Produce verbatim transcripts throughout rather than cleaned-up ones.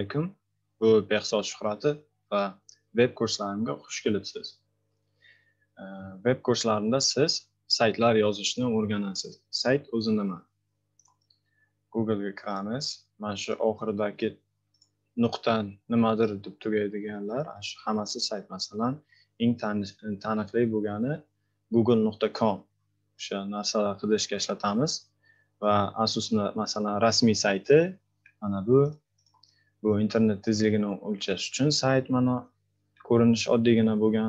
alaykum. Bu Behzod Shuhratov va web kurslarimga xush kelibsiz. Web kurslarida siz saytlar yozishni o'rganasiz. Sayt o'zi nima? Google'ga kiramiz. Mana shu oxiridagi nuqta nimadir deb tugaydiganlar, shu hammasi sayt. Masalan, eng taniqli bo'lgani google nuqta com. O'sha narsalar qidishga ishlatamiz va asosan masalan rasmiy sayti mana bu bu internet tezligini o'lchash uchun sayt mana ko'rinish oddiygina bo'lgan.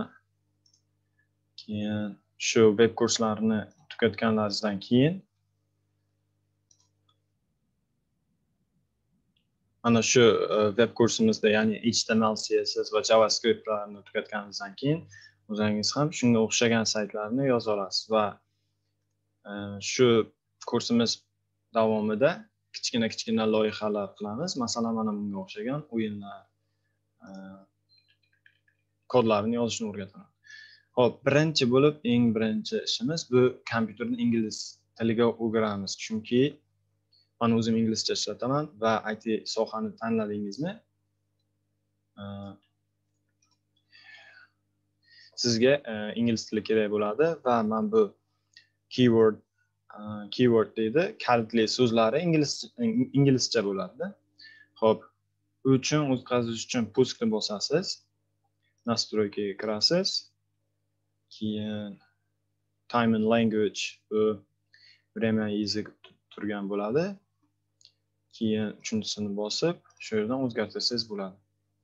Keyin shu web kurslarini tugatganlaringizdan keyin mana shu web kursimizda, ya'ni H T M L, C S S va JavaScriptlarni tugatganingizdan keyin o'zingiz ham shunga o'xshagan saytlarni yoza olasiz va shu kursimiz davomida kichkina kichkina loyihalar qilamiz. Masalan, mana bunga o'xshagan o'yinlar, kodlarni yozishni o'rgataman. Xo'p, birinchi bo'lib eng birinchi ishimiz bu kompyuterni ingliz tiliga o'giramiz. Chunki men o'zim inglizcha ishlataman va I T sohani tanladingizmi? Sizga ingliz tili kerak bo'ladi va men bu keyword keyword deydi, kalitli so'zlari ingliz inglizcha bo'ladi. Xo'p, u uchun o'tkazish uchun pustni bosasiz. Настройкаga kirasiz. Keyin time and language bu время язык turgan bo'ladi. Keyin uchinchisini bosib, shu yerdan o'zgartirsangiz bo'ladi.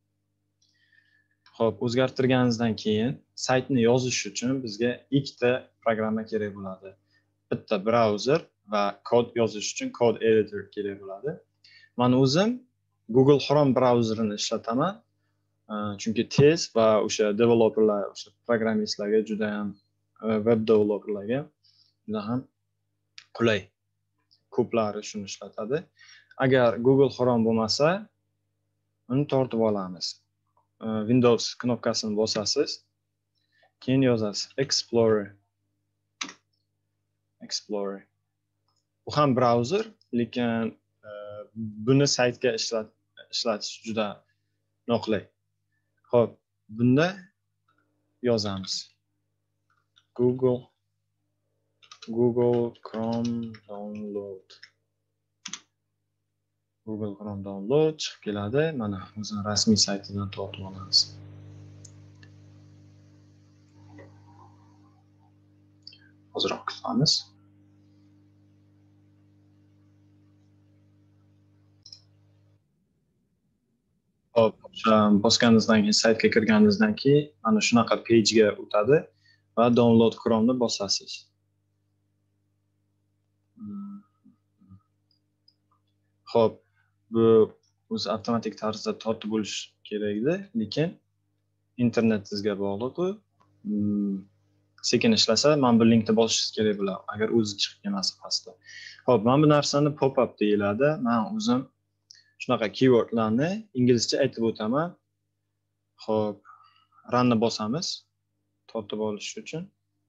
Xo'p, o'zgartirganingizdan keyin saytni yozish uchun bizga ikkita programma kerak bo'ladi. Bitta browser va kod yozish uchun code editor kerak bo'ladi. Men o'zim Google Chrome browserini ishlataman. Chunki tez va o'sha developerlar, o'sha programmistlarga juda ham web developerlarga juda ham qulay. Ko'plari shuni ishlatadi. Agar Google Chrome bo'lmasa, uni tortib olamiz. Windows knopkasini bosasiz. Keyin yozasiz Explorer. Explorer. Bu ham browser, lekin buni saytga ishlatish juda noqulay. Xo'p, bunda yozamiz. Google Google Chrome download. Google Chrome download chiqib keladi. Mana o'zining rasmiy saytidan tortib olamiz. Hozirroq kutamiz. Hop, bosganingizdan keyin, saytga kirganingizdan keyin mana shunaqa page ga o'tadi va download Chrome ni bosasiz. Xo'p, bu o'zi avtomatik tarzda tortib bo'lish kerak edi, lekin internetingizga bog'liq u. Sekin ishlasa, men bu linkni bosishingiz kerak bo'ladi, agar o'zi chiqib kelmasa pastda. Xo'p, men bu narsani pop-up deyiladi. Men o'zim shunaqa keywordlarni inglizcha aytib o'taman. Xo'p, runni bosamiz tortib olish uchun.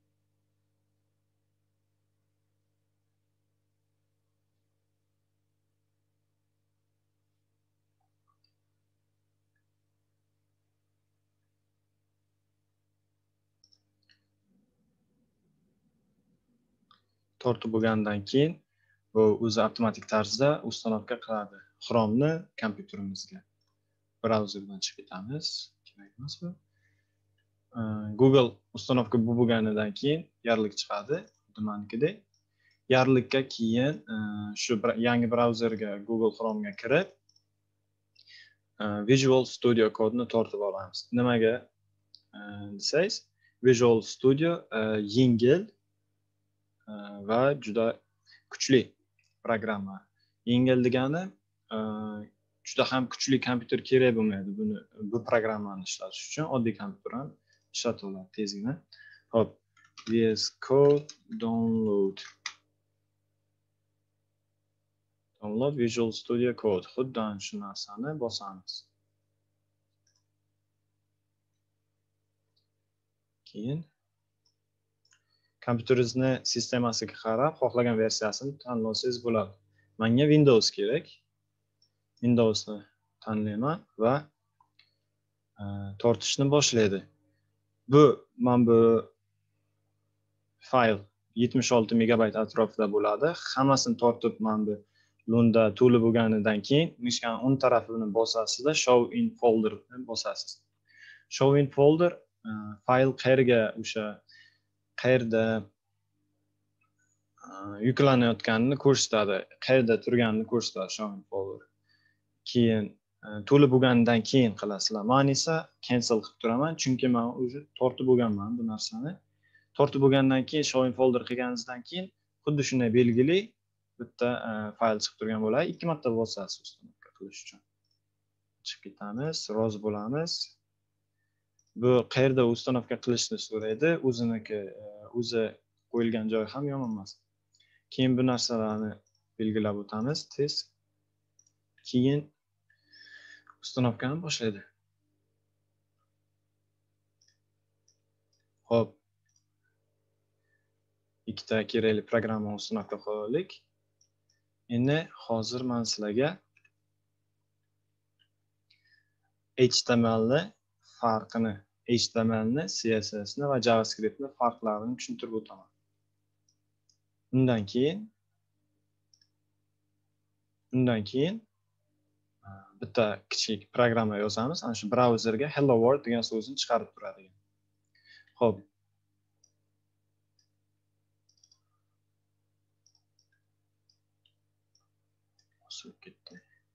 Tortib bo'lgandan keyin bu o'zi avtomatik tarzda ustanovka qiladi Chrome ni kompyuterimizga. Brauzerdan chiqib ketamiz. Kerak emas bu. Google ustanovka bo'lganidan keyin yarlik chiqadi, demakidek. Yarlikka keyin shu yangi brauzerga Google Chrome ga kirib Visual Studio kodni tortib olamiz. Nimaga desangiz, Visual Studio yengil va juda kuchli programma. Yengil degani juda ham kuchli kompyuter kerak bo'lmaydi buni bu programmani ishlatish uchun. Oddiy kompyuter ham ishlatib oladi tezgina. Hop, V S Code download. Download Visual Studio Code. Xuddi shu narsani bosamiz. Keyin kompyuteringizni sistemasiga qarab xohlagan versiyasini tanlasangiz bo'ladi. Menga Windows kerak. Windowsni tanlayman va e, tortishni boshlaydi. Bu men bu fayl yetmish olti megabayt atrofida bo'ladi. Hammasini tortib men bu Lunda to'li bo'lganidan keyin mishkani o'ng tarafini bosasizda show in folder ni bosasiz. Show in folder e, fayl qayerga o'sha qayerda yuklanayotganini ko'rsatadi, qayerda turganini ko'rsatadi show in folder. Keyin to'li bo'lgandan keyin qilasizlar. Men esa cancel qilib turaman, chunki men o'zi tortib bo'lganman bu narsani. Tortib bo'lgandan keyin show in folder qilganingizdan keyin xuddi shunday belgili bitta fayl chiqib turgan bo'ladi. Ikki marta bosasiz uстановка qilish uchun. Chiqib ketamiz, rozi bo'lamiz. Bu qayerda uстановка qilishni so'raydi. O'ziniki o'zi qo'yilgan joy ham yomon emas. Keyin bu narsalarni belgilab o'tamiz tez. Keyin uстановкani boshlaydi. Xo'p. Ikkita kerakli programmani uстановка qildik. Endi hozir men sizlarga H T M L ni farqini, H T M L ni, C S S ni va JavaScript ni farqlarini tushuntirib o'taman. Undan keyin undan keyin bitta kichik programma yozamiz. Ana shu brauzerga hello world degan so'zni chiqarib turadi. Xo'p. O'sib ketdi.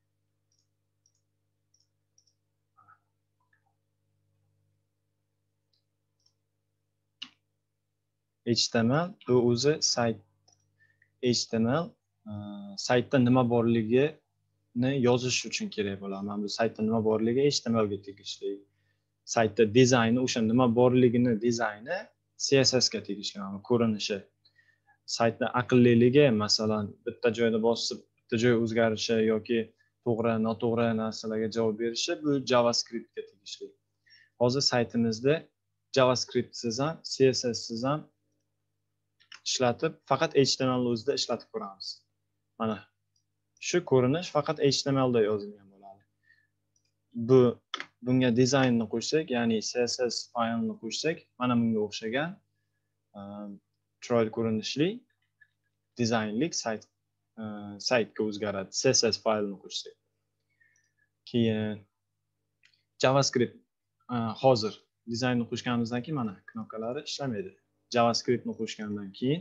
H T M L bu o'zi sayt H T M L saytda nima borligini yozish uchun kerak bo'ladi. Men bu saytda nima borligi H T M L ga tegishli. Saytda dizayni, o'sha nima borligini dizayni C S S ga tegishli, mana ko'rinishi. Saytda aqlliligi, masalan, bitta joyda bosib, bitta joy o'zgarishi yoki to'g'ri, noto'g'ri narsalarga javob berishi bu JavaScript ga tegishli. Hozir saytimizda JavaScript siz ham, C S S siz ham ishlatib, faqat H T M L o'zida ishlatib ko'ramiz. Mana shu ko'rinish faqat H T M L da yozilgan bo'ladi. Bu bunga dizaynni qo'shsak, ya'ni C S S faylni qo'shsak, mana bunga o'xshagan chiroyli ko'rinishli dizaynlik sayt saytga o'zgaradi. C S S faylni qo'shsak. Keyin JavaScript hozir dizaynni qo'shganimizdan keyin mana knopkalari ishlamaydi. JavaScriptni qo'shgandan keyin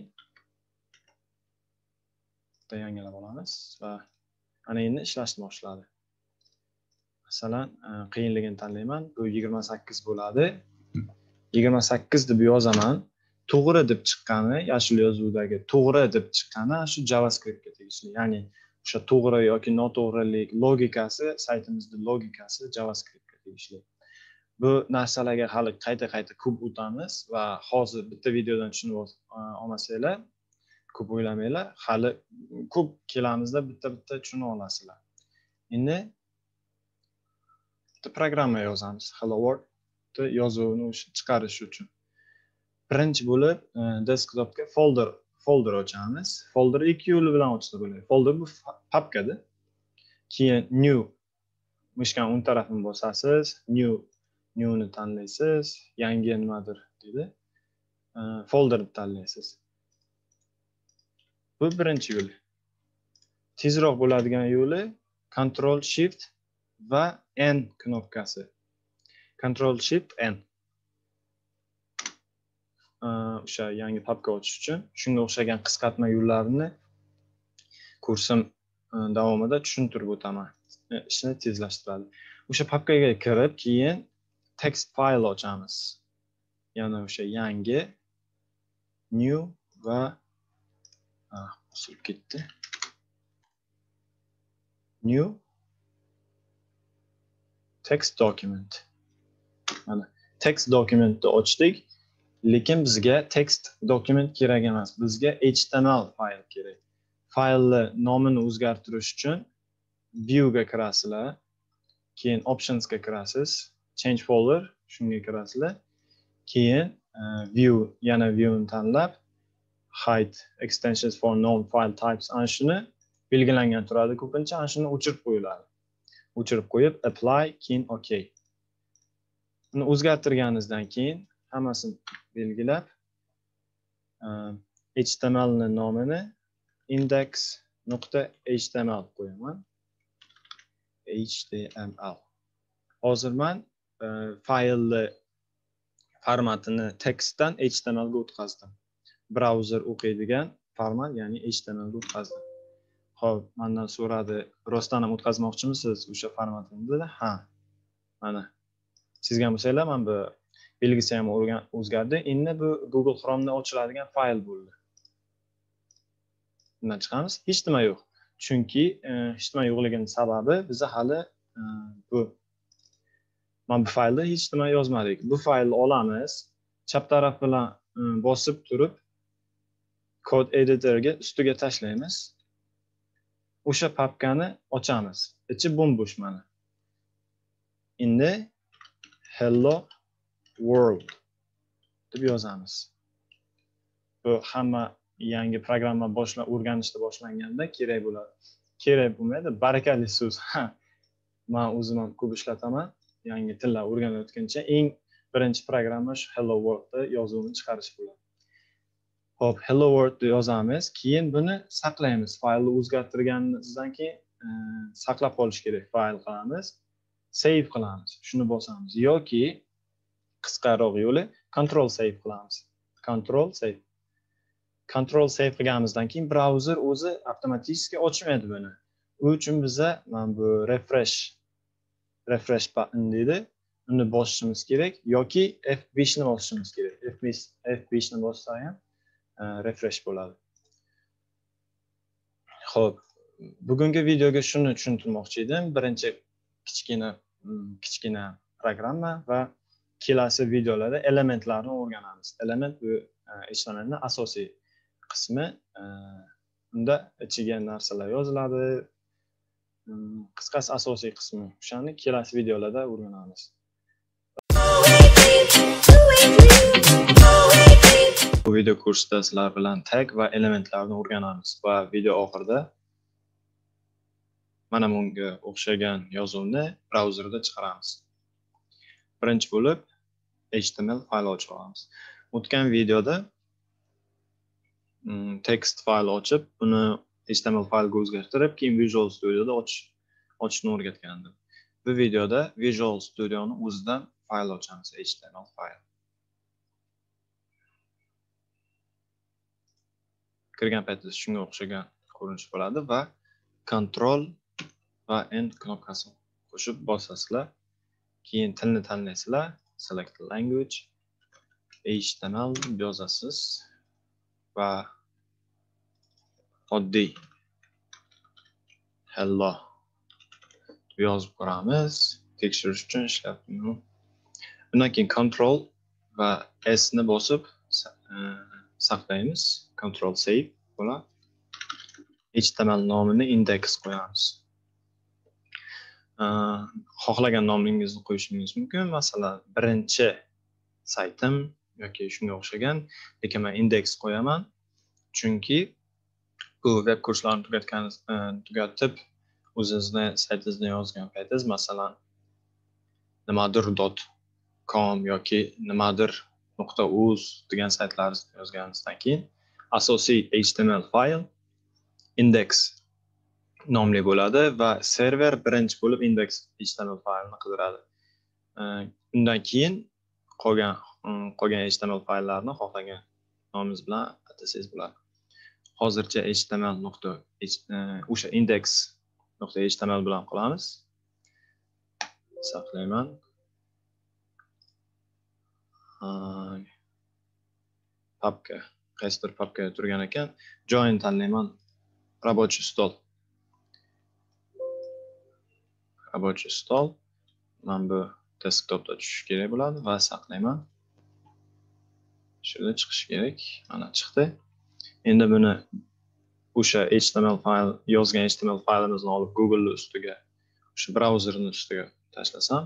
bitta yangilab olamiz va ana endi ishlashni boshladi. Masalan, qiyinligini tanlayman. Bu yigirma sakkiz bo'ladi. yigirma sakkiz deb yozaman. To'g'ri deb chiqqani, yashil yozuvdagi to'g'ri deb chiqqani shu JavaScriptga tegishli. Ya'ni o'sha to'g'ri yoki noto'g'rilik logikasi, saytimizning logikasi JavaScriptga tegishli. Bu narsalarga hali qayta-qayta ko'p o'tamiz va hozir bitta videodan tushunib olmasanglar, ko'p o'ylamanglar, hali ko'p kelamizda bitta-bitta tushunib olasizlar. Endi bitta programma yozamiz. Hello World yozuvni chiqarish uchun. Birinchi bo'lib desktopga folder folder ochamiz. Folder ikki yo'l bilan ochsa bo'ladi. Folder bu papkada. Keyin new mishkan o'ng tarafini bosasiz, new new ni tanlaysiz, yangi nimadir dedi. Folderni tanlaysiz. Bu birinchi yo'l. Tezroq bo'ladigan yo'li Control Shift va N knopkasi. Control Shift N. O'sha yangi papka ochish uchun shunga o'xshagan qisqartma yo'llarini kursim davomida tushuntirib o'taman. Ishni tezlashtiradi. O'sha papkaga kirib, keyin text file ochamiz. Yana o'sha yangi new va o'sib ketdi. New text document. Mana text documentni ochdik. Lekin bizga text document kerak emas. Bizga H T M L fayl kerak. Faylni nomini o'zgartirish uchun view ga kirasizlar. Keyin options ga kirasiz. Change folder shunga kirasizlar. Keyin view yana view ni tanlab hide extensions for non file types ana shuni belgilangan turadi ko'pincha, ana shuni o'chirib qo'yiladi. o'chirib qo'yib apply, keyin OK. Buni o'zgartirganingizdan keyin hammasini belgilab H T M L ni nomini index.html qo'yaman. H T M L. Hozir men faylni formatini tekstdan H T M L ga o'tkazdim. Browser o'qiydigan format, ya'ni H T M L ga o'tkazdim. Xo'p, mendan so'radi, rostdan ham o'tkazmoqchimisiz o'sha formatni dedi. Ha. Mana. Chizgan bo'lsanglar, men bu belgisi ham o'zgardi. Endi bu Google Chrome'da ochiladigan fayl bo'ldi. Bundan chiqamiz. Hech nima yo'q. Chunki hech nima yo'qligining sababi biz hali bu mana bu faylda hech nima yozmadik. Bu faylni olamiz, chap taraf bilan bosib turib kod editorga ustiga tashlaymiz. O'sha papkani ochamiz. Ichi bo'm-bo'sh mana. Endi hello world deb yozamiz. Bu hamma yangi programma boshlan o'rganishda boshlanganda kerak bo'ladi. Kerak bo'lmaydi, barakali so'z. Men o'zim ham ko'p ishlataman. Yangi tillar o'rganayotgancha eng birinchi programma shu hello worldni yozuvini chiqarish bo'ladi. Hop, hello world deb yozamiz. Keyin buni saqlaymiz. Faylni o'zgartirganimizdan keyin saqlab qolish kerak. Fayl qilamiz, save qilamiz. Shuni bosamiz yoki qisqaroq yo'li control save qilamiz. Control save. Control save qilganimizdan keyin browser o'zi avtomatik ochmaydi buni. U uchun biza mana bu refresh refresh button deydi. Uni bosishimiz kerak yoki F besh ni bosishimiz kerak. F besh ni bossak ham refresh bo'ladi. Xo'p, bugungi videoga shuni tushuntirmoqchi edim. Birinchi kichkina kichkina programma va kelasi videolarda elementlarni o'rganamiz. Element bu H T M L ning asosiy qismi. Unda ichiga narsalar yoziladi. Qisqasi asosiy qismi. O'shani kelasi videolarda o'rganamiz. Bu video kursda sizlar bilan tag va elementlarni o'rganamiz va video oxirida mana bunga o'xshagan yozuvni brauzerda chiqaramiz. Birinchi bo'lib H T M L fayl ochib olamiz. O'tgan videoda text fayl ochib, buni H T M L faylga o'zgartirib, keyin Visual Studioda ochish ochishni o'rgatgandim. Bu videoda Visual Studioni o'zidan fayl ochamiz, H T M L fayl. Kirgan paytda shunga o'xshagan ko'rinish bo'ladi va Ctrl va N knopkasini qo'shib bosasizlar. Keyin tilni tanlaysizlar, select language, H T M L yozasiz va oddiy hello yozib ko'ramiz. Tekshirish uchun ishlayapti. Bundan keyin Ctrl va S ni bosib saqlaymiz. Control save bo'ladi. H T M L nomini index qo'yamiz. Xohlagan nomingizni qo'yishingiz mumkin. Masalan, birinchi saytim yoki shunga o'xshagan, lekin men index qo'yaman. Chunki bu web kurslarni tugatganiz tugatib o'zingizni saytingizni yozgan paytingiz, masalan, nimadir dot com yoki nimadir nuqta uz degan saytlaringizni yozganingizdan keyin asosiy H T M L fayl index nomli bo'ladi va server birinchi bo'lib index H T M L faylini qidiradi. Undan keyin qolgan qolgan H T M L fayllarni xohlagan nomingiz bilan atasangiz bo'ladi. Hozircha H T M L nuqta o'sha index nuqta H T M L bilan qolamiz. Saqlayman. Papka, qaysidir papka turgan ekan, join tanlayman. Рабочий stol. Рабочий stol. Men bu desktopda tushish kerak bo'ladi va saqlayman. Shunda chiqish kerak. Mana chiqdi. Endi buni o'sha H T M L fayl yozgan H T M L faylimizni olib Google ustiga, o'sha brauzerning ustiga tashlasam,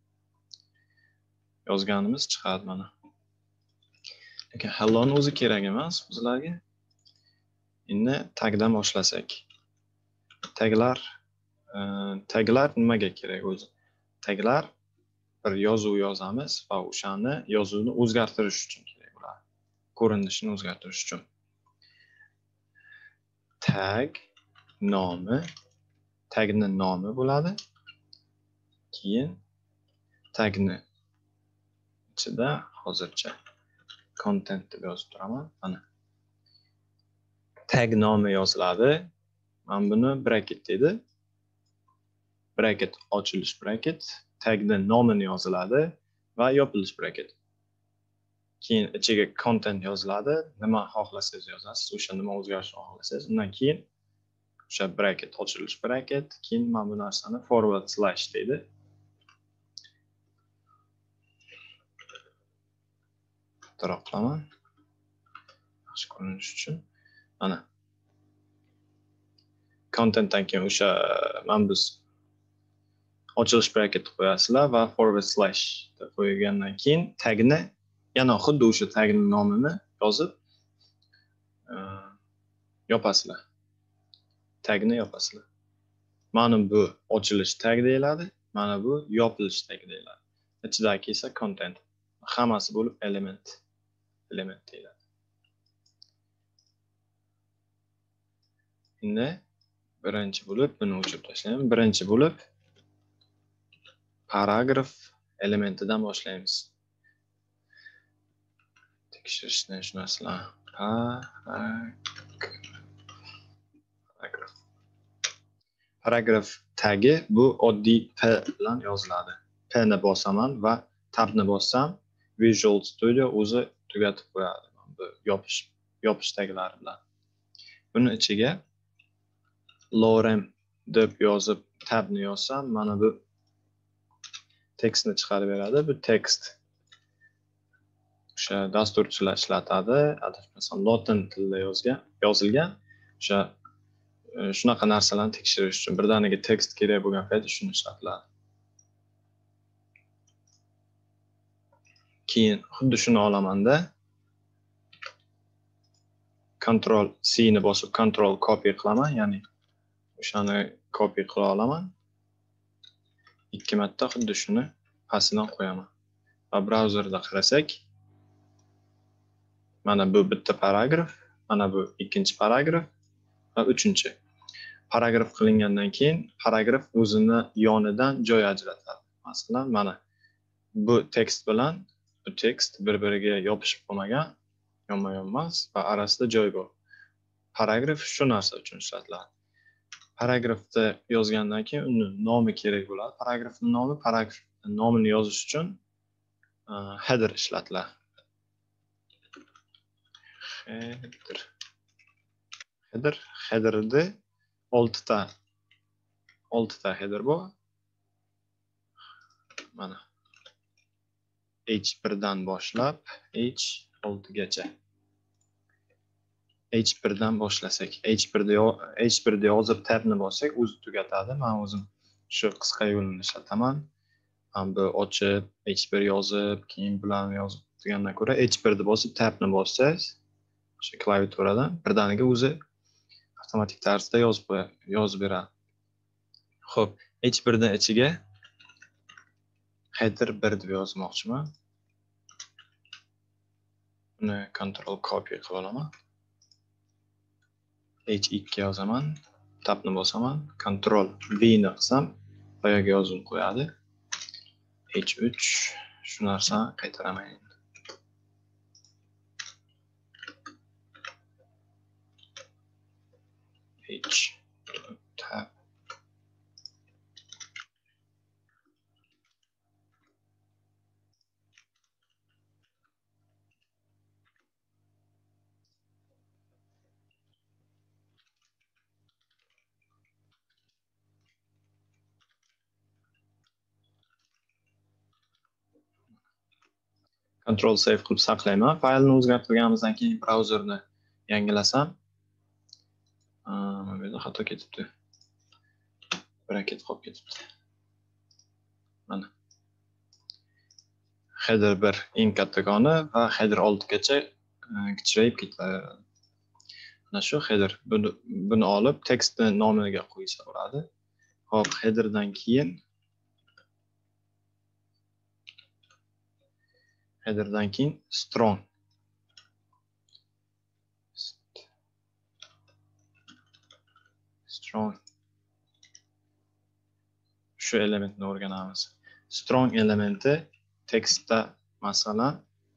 yozganimiz chiqadi mana. Lekin hello ni o'zi kerak emas bizlarga. Endi tagdan boshlasak. Taglar taglar nimaga kerak o'zi? Taglar bir yozuv yozamiz va o'shani yozuvni o'zgartirish uchun kerak bo'ladi. Ko'rinishini o'zgartirish uchun. Tag nomi, tagni nomi bo'ladi. Keyin tagni ichida hozircha content deb yozib turaman. Mana tag nomi yoziladi. Men buni bracket dedi. Bracket ochilish bracket, tagni nomini yoziladi va yopilish bracket. Keyin ichiga content yoziladi. Nima xohlasangiz yozasiz, o'sha nima o'zgarishni xohlasangiz. Undan keyin o'sha bracket ochilish bracket, keyin men bu narsani forward slash deydi. Kattaroq qilaman. Yaxshi ko'rinish uchun. Mana contentdan keyin o'sha men biz ochilish bracket qo'yasizlar va forward slash deb qo'ygandan keyin tagni yana xuddi o'sha tagning nomini yozib yopasizlar. Tagni yopasizlar. Mana bu ochilish tag deyiladi, mana bu yopilish tag deyiladi. Ichidagi esa content. Hammasi bo'lib element element deyiladi. Endi birinchi bo'lib buni o'chirib tashlayman. Birinchi bo'lib paragraf elementidan boshlaymiz. Tekshirishni shu narsalar. Paragraf. Paragraf tagi bu oddiy P bilan yoziladi. P ni bosaman va tab ni bossam Visual Studio o'zi tugatib qo'yadi. Bu yopish yopish taglari bilan. Buni ichiga lorem deb yozib tabni yozsam, mana bu tekstni chiqarib beradi. Bu tekst o'sha dasturchilar ishlatadi, adashmasam Latin tilida yozgan, yozilgan. O'sha shunaqa narsalarni tekshirish uchun birdaniga tekst kerak bo'lgan paytda shuni ishlatiladi. Keyin xuddi shuni olamanda Control C ni bosib Control copy qilaman, ya'ni o'shani copy qila olaman. Ikki marta xuddi shuni pastidan qo'yaman. Va brauzerda qarasak, mana bu bitta paragraf, mana bu ikkinchi paragraf va uchinchi. Paragraf qilingandan keyin paragraf o'zini yonidan joy ajratadi. Masalan, mana bu tekst bilan bu tekst bir-biriga yopishib qolmagan, yonma-yonmas va orasida joy bor. Paragraf shu narsa uchun ishlatiladi. Paragrafda yozgandan keyin uni nomi kerak bo'ladi. Paragrafning nomi, paragraf nomini yozish uchun header ishlatiladi. Header. Header, headerda oltita oltita header bor. Mana H bir dan boshlab H olti gacha. H bir dan boshlasak, H bir da H bir da yozib tabni bossak, o'zi tugatadi. Men o'zim shu qisqa yo'lni ishlataman. Men bu ochib, H bir yozib, keyin bularni yozib degandan ko'ra H bir da bosib tabni bossangiz, o'sha klaviaturadan birdaniga o'zi avtomatik tarzda yozib yozib beradi. Xo'p, H bir dan ichiga header bir deb yozmoqchiman. Buni Control copy qilib olaman. H ikki yozaman, tabni bosaman, Control V ni qilsam, boyaga yozib qo'yadi. H uch shu narsani qaytaraman endi. H tab Control save qilib saqlayman. Faylni o'zgartirganimizdan keyin brauzerni yangilasam, mana bu yerda xato ketibdi. Bracket qolib ketibdi. Mana. Header bir eng kattakoni va header olti gacha kichirayib ketadi. Mana shu header buni, buni olib tekstni nomiga qo'ysa bo'ladi. Hop, headerdan keyin headerdan keyin strong. Strong. Shu elementni o'rganamiz. Strong elementi tekstda masalan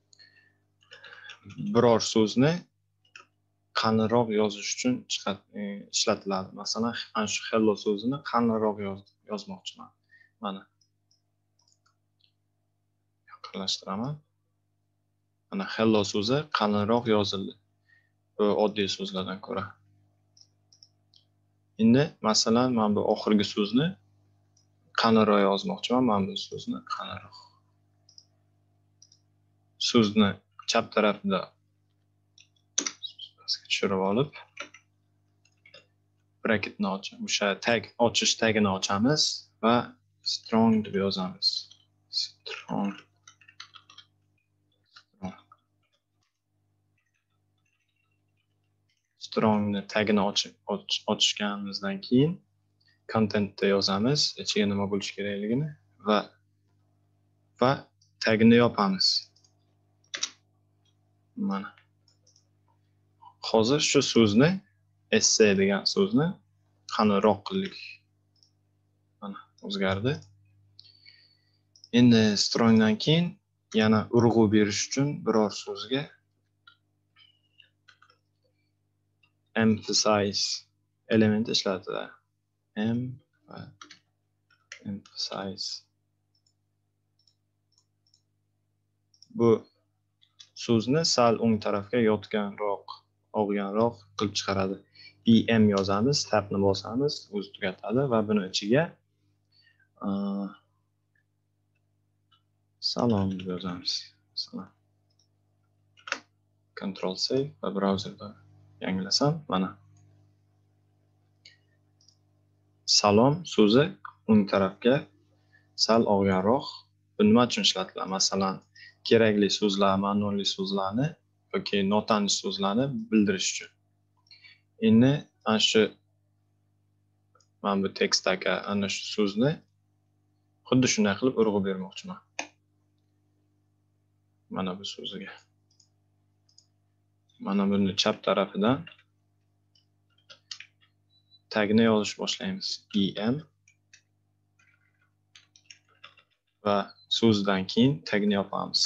biror so'zni qalinroq yozish uchun ishlatiladi. Masalan, ana shu hello so'zini qalinroq yozmoqchiman. Mana. Yaqinlashtiraman. Mana hello so'zi qalinroq yozildi. Bu oddiy so'zlardan ko'ra. Endi masalan, men bu oxirgi so'zni qalinroq yozmoqchiman. Men bu so'zni qalinroq. So'zni chap tarafida tushirib olib, bracketni ochib, o'sha tag ochish tagini ochamiz va strong deb yozamiz. Strong. Strongni tagini ochib ochganimizdan keyin contentda yozamiz, ichiga nima bo'lishi kerakligini va va tagini yopamiz. Mana. Hozir shu so'zni essay degan so'zni qalinroq qildik. Mana o'zgardi. Endi strongdan keyin yana urg'u berish uchun biror so'zga emphasize elementi ishlatiladi. M va emphasize. Bu so'zni sal o'ng tarafga yotganroq, og'ganroq qilib chiqaradi. em yozamiz, tabni bosamiz, o'zi tugatadi va buni ichiga salom deb yozamiz. Masalan, Control save va brauzerda yangilasam, mana. Salom so'zi o'ng tarafga sal og'ganroq. Bu nima uchun ishlatiladi? Masalan, kerakli so'zlar, ma'noli so'zlarni yoki notanish so'zlarni bildirish uchun. Endi ana shu men bu tekstdagi ana shu so'zni xuddi shunday qilib urg'u bermoqchiman. Mana bu so'ziga. Mana buni chap tarafidan tagni yozish boshlaymiz. em va so'zdan keyin tagni yopamiz.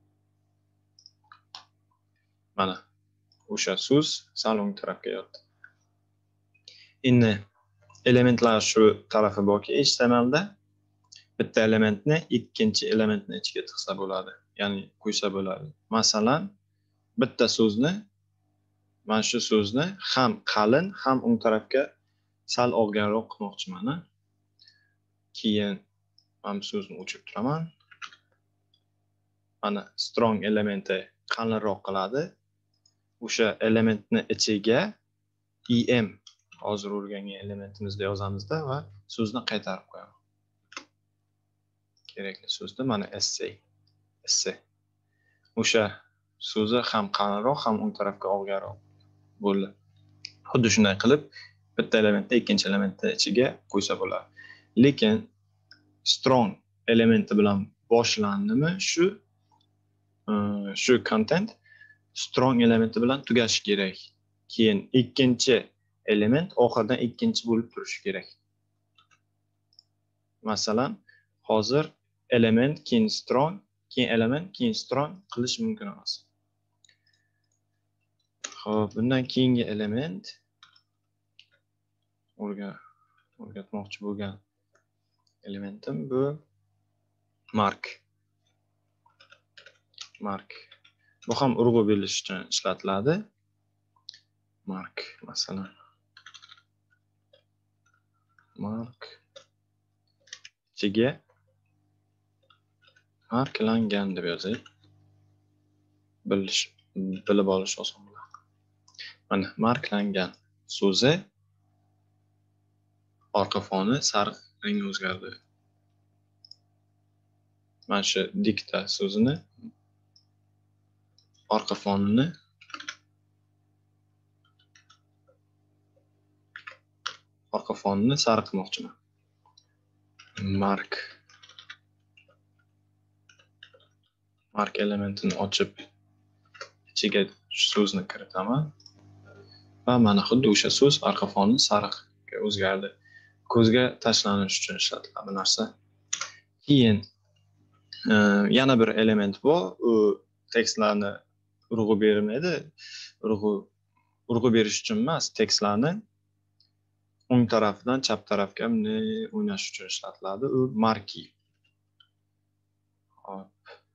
Mana o'sha so'z sal o'ng tarafga yotdi. Endi elementlar shu tarafi borki, H T M L da bitta elementni ikkinchi elementni ichiga tiqsa bo'ladi, ya'ni qo'ysa bo'ladi. Masalan, bitta so'zni, men shu so'zni ham qalin, ham o'ng tarafga sal og'ganroq qilmoqchiman. Keyin men bu so'zni o'chirib turaman. Mana strong elementi qalinroq qiladi. O'sha elementni ichiga em hozir o'rgangan elementimizda yozamizda va so'zni qaytarib qo'yamiz. Kerakli so'zni mana essay. Essay. O'sha so'zi ham qalinroq, ham o'ng tarafga og'ganroq bo'ldi. Xuddi shunday qilib bitta elementni ikkinchi elementni ichiga qo'ysa bo'ladi. Lekin strong elementi bilan boshlandimi shu shu content strong elementi bilan tugashi kerak. Keyin ikkinchi element oxirdan ikkinchi bo'lib turishi kerak. Masalan, hozir element keyin strong, keyin element keyin strong qilish mumkin emas. Xo'p, bundan keyingi element o'rgatmoqchi bo'lgan elementim bu mark. Mark. Bu ham urg'u berish uchun ishlatiladi. Mark masalan. Mark ichiga marklangan deb yozaylik. Bilish, bilib olish oson bo'ladi. Mana marklangan so'zi orqa foni sariq rangga o'zgardi. Mana shu dikta so'zini orqa fonini orqa fonini sariq qilmoqchiman. mark mark elementini ochib ichiga so'zni kiritaman va mana xuddi o'sha so'z orqa foni sariqga o'zgardi. Ko'zga tashlanish uchun ishlatiladi bu narsa. Keyin yana bir element bor, u tekstlarni urg'u bermaydi. Urg'u urg'u berish uchun emas, tekstlarni o'ng tarafdan chap tarafga bunday o'ynash uchun ishlatiladi. U marquee. Hop.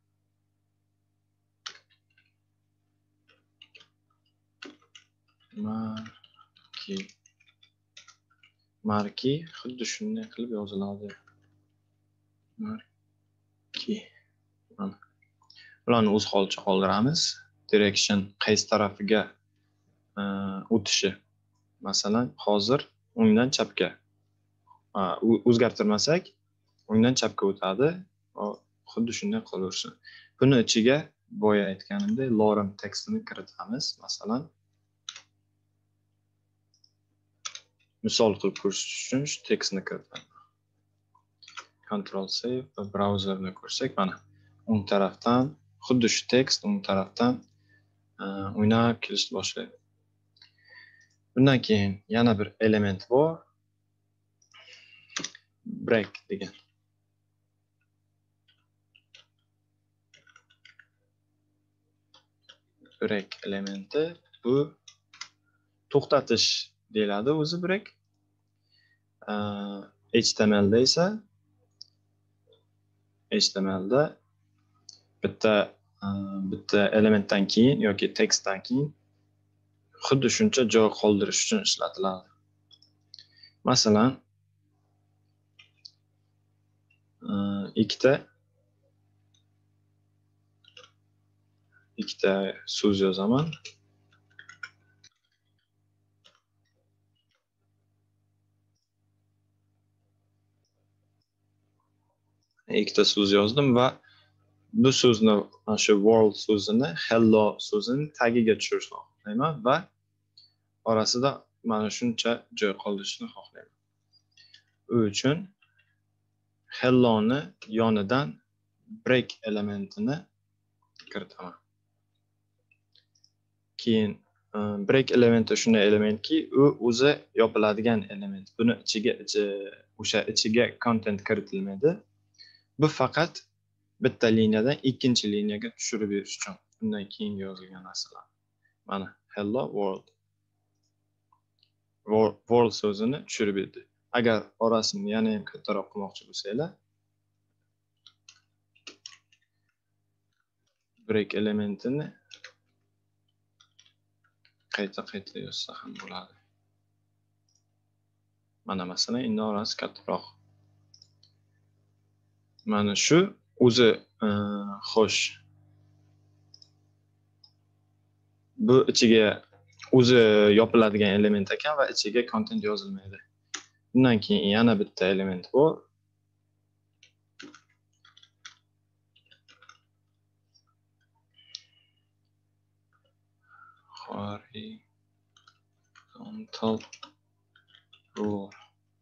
Marquee. Marquee xuddi shunday qilib yoziladi. Marquee. Mana. Ularni o'z holicha qoldiramiz. Direction qaysi tarafiga o'tishi. Masalan, hozir o'ngdan chapga o'zgartirmasak, o'ngdan chapga o'tadi. Xuddi shunday qolaversin. Buni ichiga boya aytganimdek lorem tekstini kiritamiz. Masalan, misol qilib ko'rsatish uchun shu tekstni kiritaman. Control save va brauzerni ko'rsak, mana o'ng tarafdan xuddi shu tekst o'ng tarafdan o'ynab kelishni boshlaydi. Bundan keyin yana bir element bor. Break degan. Break elementi bu to'xtatish deyiladi o'zi break. H T M L da esa H T M L da bitta bitta elementdan keyin yoki tekstdan keyin xuddi shuncha joy qoldirish uchun ishlatiladi. Masalan, ikkita ikkita so'z yozaman. Ikkita so'z yozdim va bu so'zni, shu world so'zini hello so'zini tagiga tushirishni xohlayman va orasida mana shuncha joy qoldirishni xohlayman. U uchun hello ni yonidan break elementini kiritaman. Keyin break elementi shunday elementki, u o'zi yopiladigan element. Buni ichiga o'sha ichiga content kiritilmaydi. Bu faqat bitta liniyadan ikkinchi liniyaga tushirib berish uchun undan keyin yozilgan narsalar. Mana hello world. World so'zini tushirib berdi. Agar orasini yana ham kattaroq qilmoqchi bo'lsanglar, break elementini qayta-qayta yozsa ham bo'ladi. Mana masalan, endi orasi kattaroq. Mana shu o'zi xo'sh. Bu ichiga o'zi yopiladigan element ekan va ichiga content yozilmaydi. Bundan keyin yana bitta element bor. Horizontal ruler.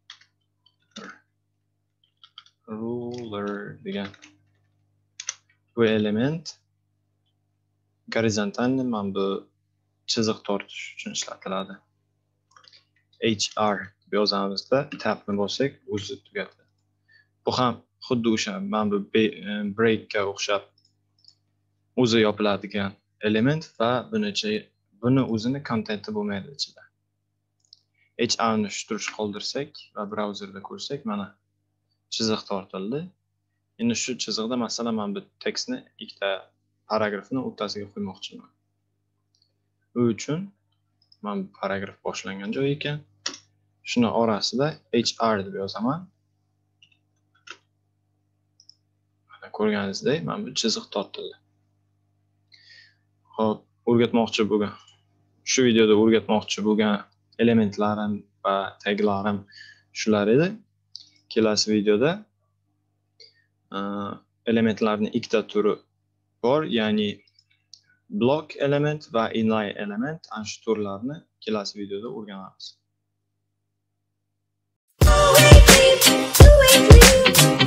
Ruler degan. Bu element gorizontalni mana bu chiziq tortish uchun ishlatiladi. H R deb yozamizda, tabni bossak o'zi tugatadi. Bu ham xuddi o'sha mana bu breakga o'xshab o'zi yopiladigan element va buni buni o'zini kontenti bo'lmaydi ichida. H R ni shu turish qoldirsak va brauzerda ko'rsak, mana chiziq tortildi. Endi shu chiziqda masalan men bu tekstni ikkita paragrafni o'rtasiga qo'ymoqchiman. Bu uchun men bu paragraf boshlangan joy ekan. Shuni orasida H R deb yozaman. Mana ko'rganingizdek, men bu chiziq tortildi. Xo'p, o'rgatmoqchi bo'lgan shu videoda o'rgatmoqchi bo'lgan elementlarim va taglarim shular edi. Kelasi videoda elementlarning ikkita turi bor, ya'ni block element va inline element. Ana shu turlarni kelasi videoda o'rganamiz.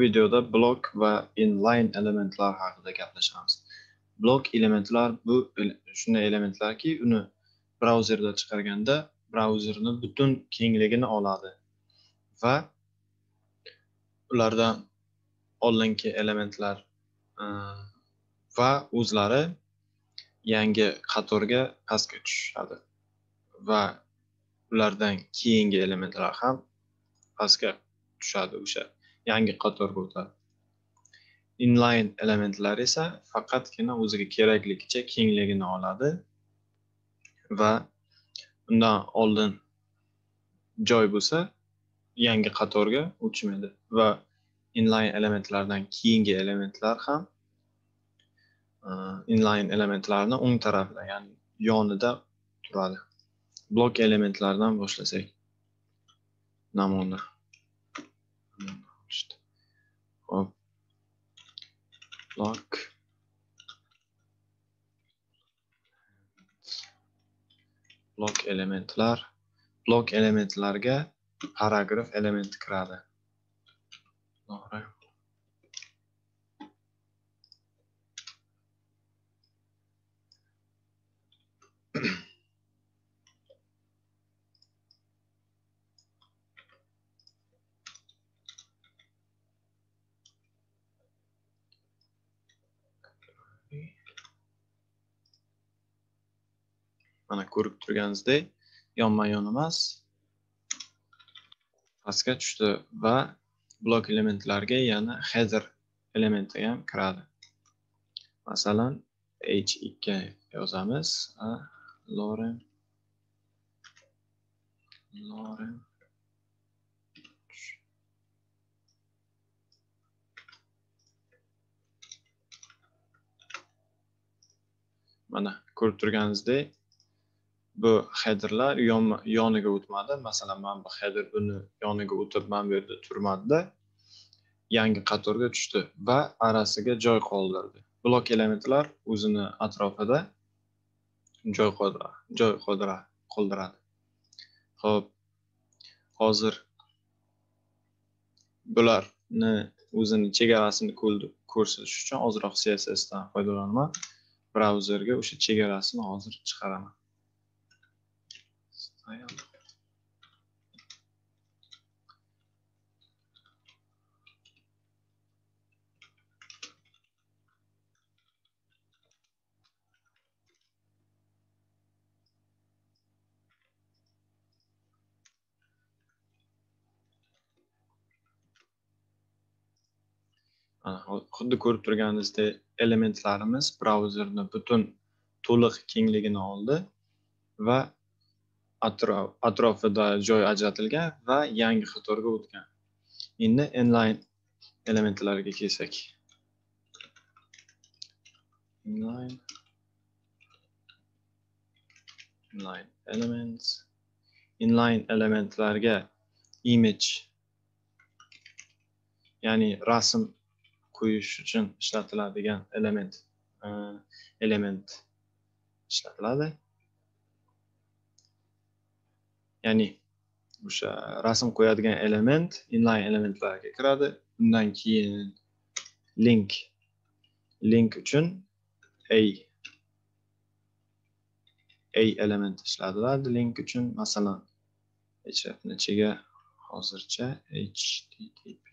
videoda blok va inline elementlar haqida gaplashamiz. Blok elementlar bu shunday elementlarki, uni brauzerda chiqarganda brauzerni butun kengligini oladi va ulardan oldingi elementlar va o'zlari yangi qatorga pastga tushadi va ulardan keyingi elementlar ham pastga tushadi, o'sha yangi qatorga o'tadi. Inline elementlar esa faqatgina o'ziga kerakligicha kengligini oladi va undan oldin joy bo'lsa yangi qatorga o'tishmaydi va inline elementlardan keyingi elementlar ham inline elementlarning o'ng tarafida, ya'ni yonida turadi. Blok elementlardan boshlasak. Namuna. Hop. Blok blok elementlar blok elementlarga paragraf elementi kiradi. To'g'ri. Mana ko'rib turganingizdek, yonma-yon emas, pastga tushdi va blok elementlarga yana header elementi ham kiradi. Masalan, h ikki yozamiz. Lorem Lorem Mana ko'rib turganingizdek, bu headerlar yoniga o'tmadi. Masalan, men bu header buni yoniga o'tib, men bu yerda turmadi-da, yangi qatorga tushdi va arasiga joy qoldirdi. Blok elementlar o'zini atrofida joy qoldiradi, joy qoldiradi. Xo'p, hozir bularni o'zini chegarasini ko'rsatish uchun ozroq C S S dan foydalanaman. Brauzerga o'sha chegarasini hozir chiqaraman. Xuddi ko'rib turganingizdek, elementlarimiz brauzerni butun to'liq kengligini oldi va atrofida joy ajratilgan va yangi qatorga o'tgan. Endi inline elementlarga kelsak. Inline inline elements inline elementlarga image, ya'ni rasm qo'yish uchun ishlatiladigan element element ishlatiladi. Ya'ni o'sha rasm qo'yadigan element inline elementlarga kiradi. Undan keyin link link uchun a a element ishlatiladi. Link uchun masalan hrefni ichiga hozircha http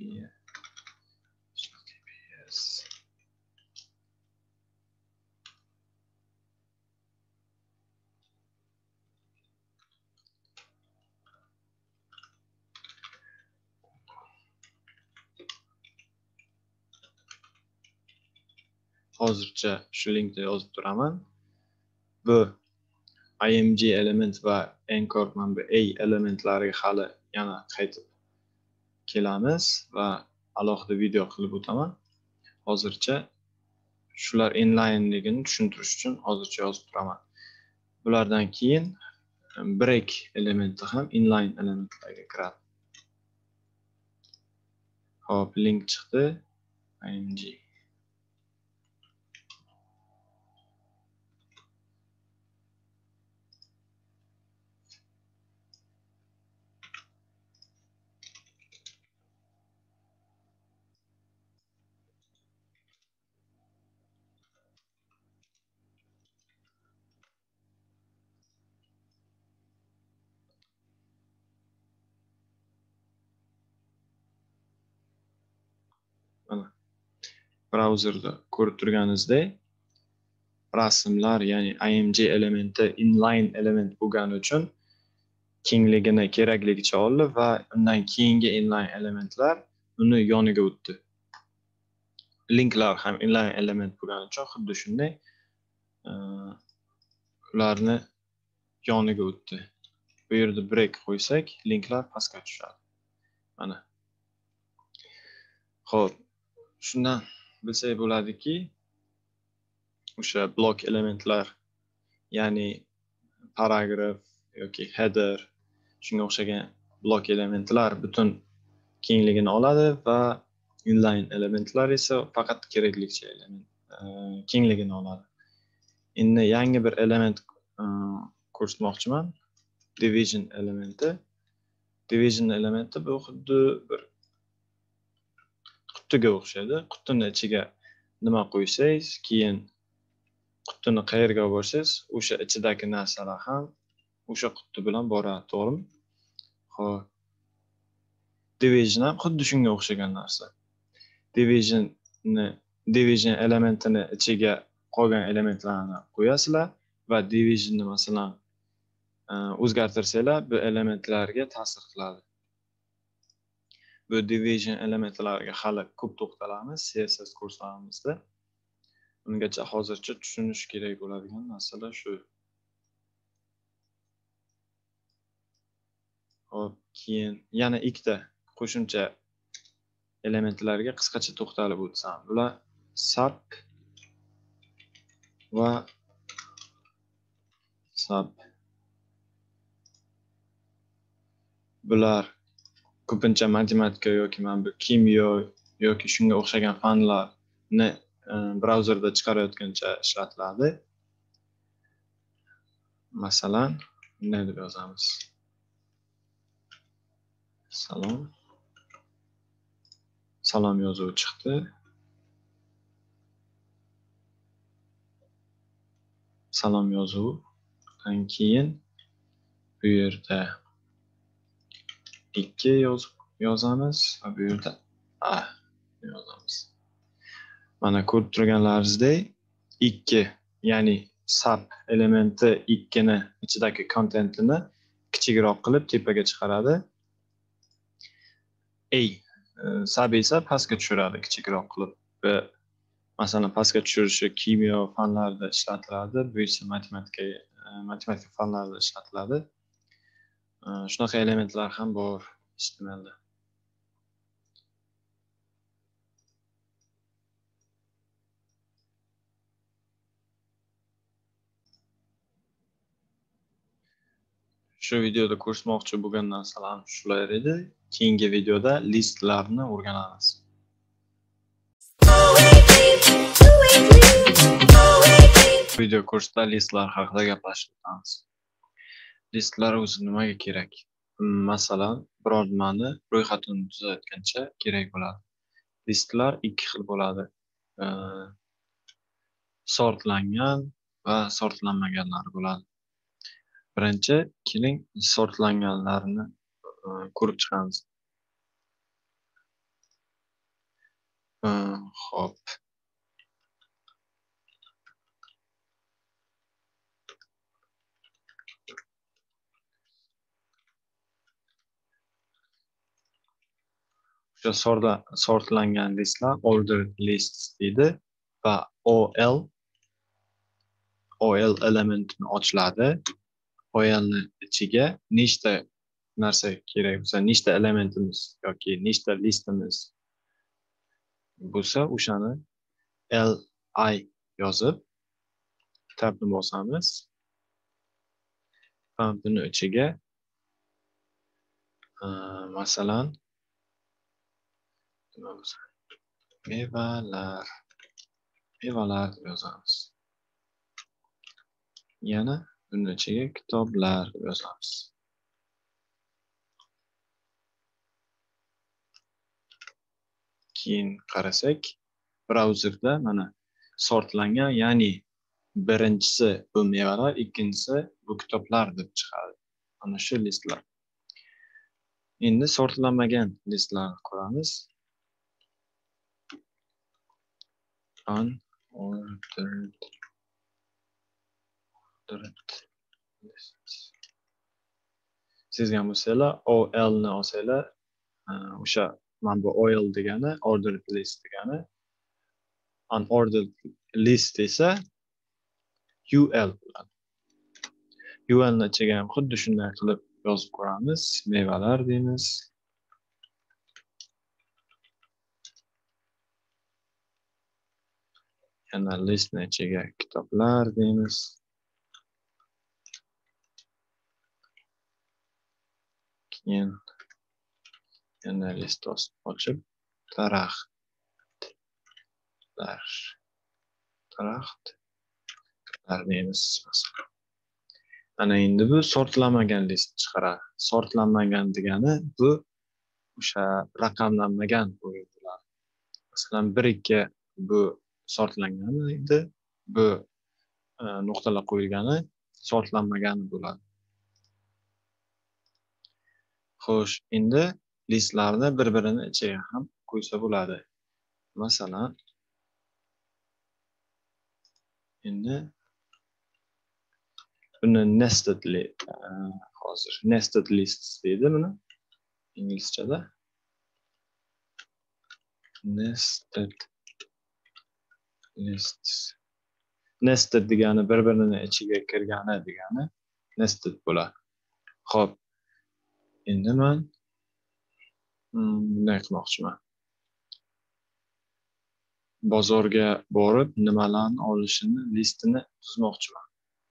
hozircha shu linkda yozib turaman. Bu img element va anchor mana bu a elementlariga hali yana qaytib kelamiz va alohida video qilib o'taman. Hozircha shular inlineligini tushuntirish uchun hozircha yozib turaman. Bulardan keyin break elementi ham inline elementlarga kiradi. Hop, link chiqdi. img brauzerda ko'rib turganingizdek, rasmlar, ya'ni img elementi inline element bo'lgani uchun kengligini kerakligicha oldi va undan keyingi inline elementlar uni yoniga o'tdi. Linklar ham inline element bo'lgani uchun xuddi shunday ularni yoniga o'tdi. Bu yerda break qo'ysak, linklar pastga tushadi. Mana. Xo'p, shundan bilsak bo'ladiki, o'sha blok elementlar, ya'ni paragraf yoki header, shunga o'xshagan blok elementlar butun kengligini oladi va inline elementlar esa faqat keraklicha element kengligini oladi. Endi yangi bir element ko'rsatmoqchiman. Division elementi. Division elementi bu xuddi bir qutiga o'xshaydi. Qutini ichiga nima qo'ysangiz, keyin qutini qayerga olib borsangiz, o'sha ichidagi narsalar ham o'sha quti bilan boradi, to'g'rimi? Xo'p. Division ham xuddi shunga o'xshagan narsa. Divisionni division elementini ichiga qolgan elementlarni qo'yasizlar va divisionni masalan o'zgartirsanglar, bu elementlarga ta'sir qiladi. Bu division elementlariga hali ko'p to'xtalamiz C S S kurslarimizda. Ungacha hozircha tushunish kerak bo'ladigan narsalar shu. Hop, keyin yana ikkita qo'shimcha elementlarga qisqacha to'xtalib o'tsam. Bular sub va sub. Bular ko'pincha matematika yoki mana bu kimyo yoki shunga o'xshagan fanlarni brauzerda chiqarayotgancha ishlatiladi. Masalan, bunday deb yozamiz. Salom. Salom yozuvi chiqdi. Salom yozuvidan keyin bu yerda ikki yozamiz va bu yerda a yozamiz. Mana ko'rib turganlaringizdek, ikki, ya'ni sub elementi ikkini ichidagi kontentini kichikroq qilib tepaga chiqaradi. A sub esa pastga tushiradi kichikroq qilib. Masalan, pastga tushirishi kimyo fanlarida ishlatiladi, bu esa matematika matematika fanlarida ishlatiladi. Shunaqa elementlar ham bor H T M L da. Shu videoda ko'rsatmoqchi bo'lgan narsalar shular edi. Keyingi videoda listlarni o'rganamiz. Video kursda listlar haqida gaplashib o'tamiz. Listlar o'zi nimaga kerak? Masalan, biror nimani ro'yxatini tuzayotgancha kerak bo'ladi. Listlar ikki xil bo'ladi. Sortlangan va sortlanmaganlar bo'ladi. Birinchi, keling sortlanganlarini ko'rib chiqamiz. Xo'p. O'sha sortlangan listlar ordered lists deydi va O L O L elementini ochiladi. O Lni ichiga nechta narsa kerak bo'lsa, nechta elementimiz yoki nechta listimiz bo'lsa, o'shani li yozib tabni bosamiz. Va buni ichiga masalan mevalar mevalar deb yozamiz. Yana buni ichiga kitoblar deb yozamiz. Keyin qarasak, brauzerda mana sortlangan, ya'ni birinchisi bu mevalar, ikkinchisi bu kitoblar deb chiqadi. Ana shu listlar. Endi sortlanmagan listlarni ko'ramiz. unordered lists. Sezgan bo'lsanglar, O L ni olsanglar, o'sha mana bu oil degani ordered list degani, unordered list esa U L bo'ladi. U L ni ichiga ham xuddi shunday qilib yozib qo'yamiz. Mevalar deymiz. Yana listni ichiga kitoblar deymiz. Keyin yana list ochib, daraxtlar, daraxtlar deymiz. Ana endi bu sortlanmagan list chiqaradi. Sortlanmagan degani bu o'sha raqamlanmagan bo'ladi. Masalan, bir ikki bu sortlangan edi, bu nuqtalar qo'yilgani sortlanmagan bo'ladi. Xo'sh, endi listlarni bir-birini ichiga ham qo'ysa bo'ladi. Masalan, endi buni nested list, hozir nested lists deydi buni inglizchada. Nested lists. Nested degani bir-birini ichiga kirgani degani nested bo'ladi. Xo'p, endi men bunday qilmoqchiman. Bozorga borib nimalarni olishini listini tuzmoqchiman.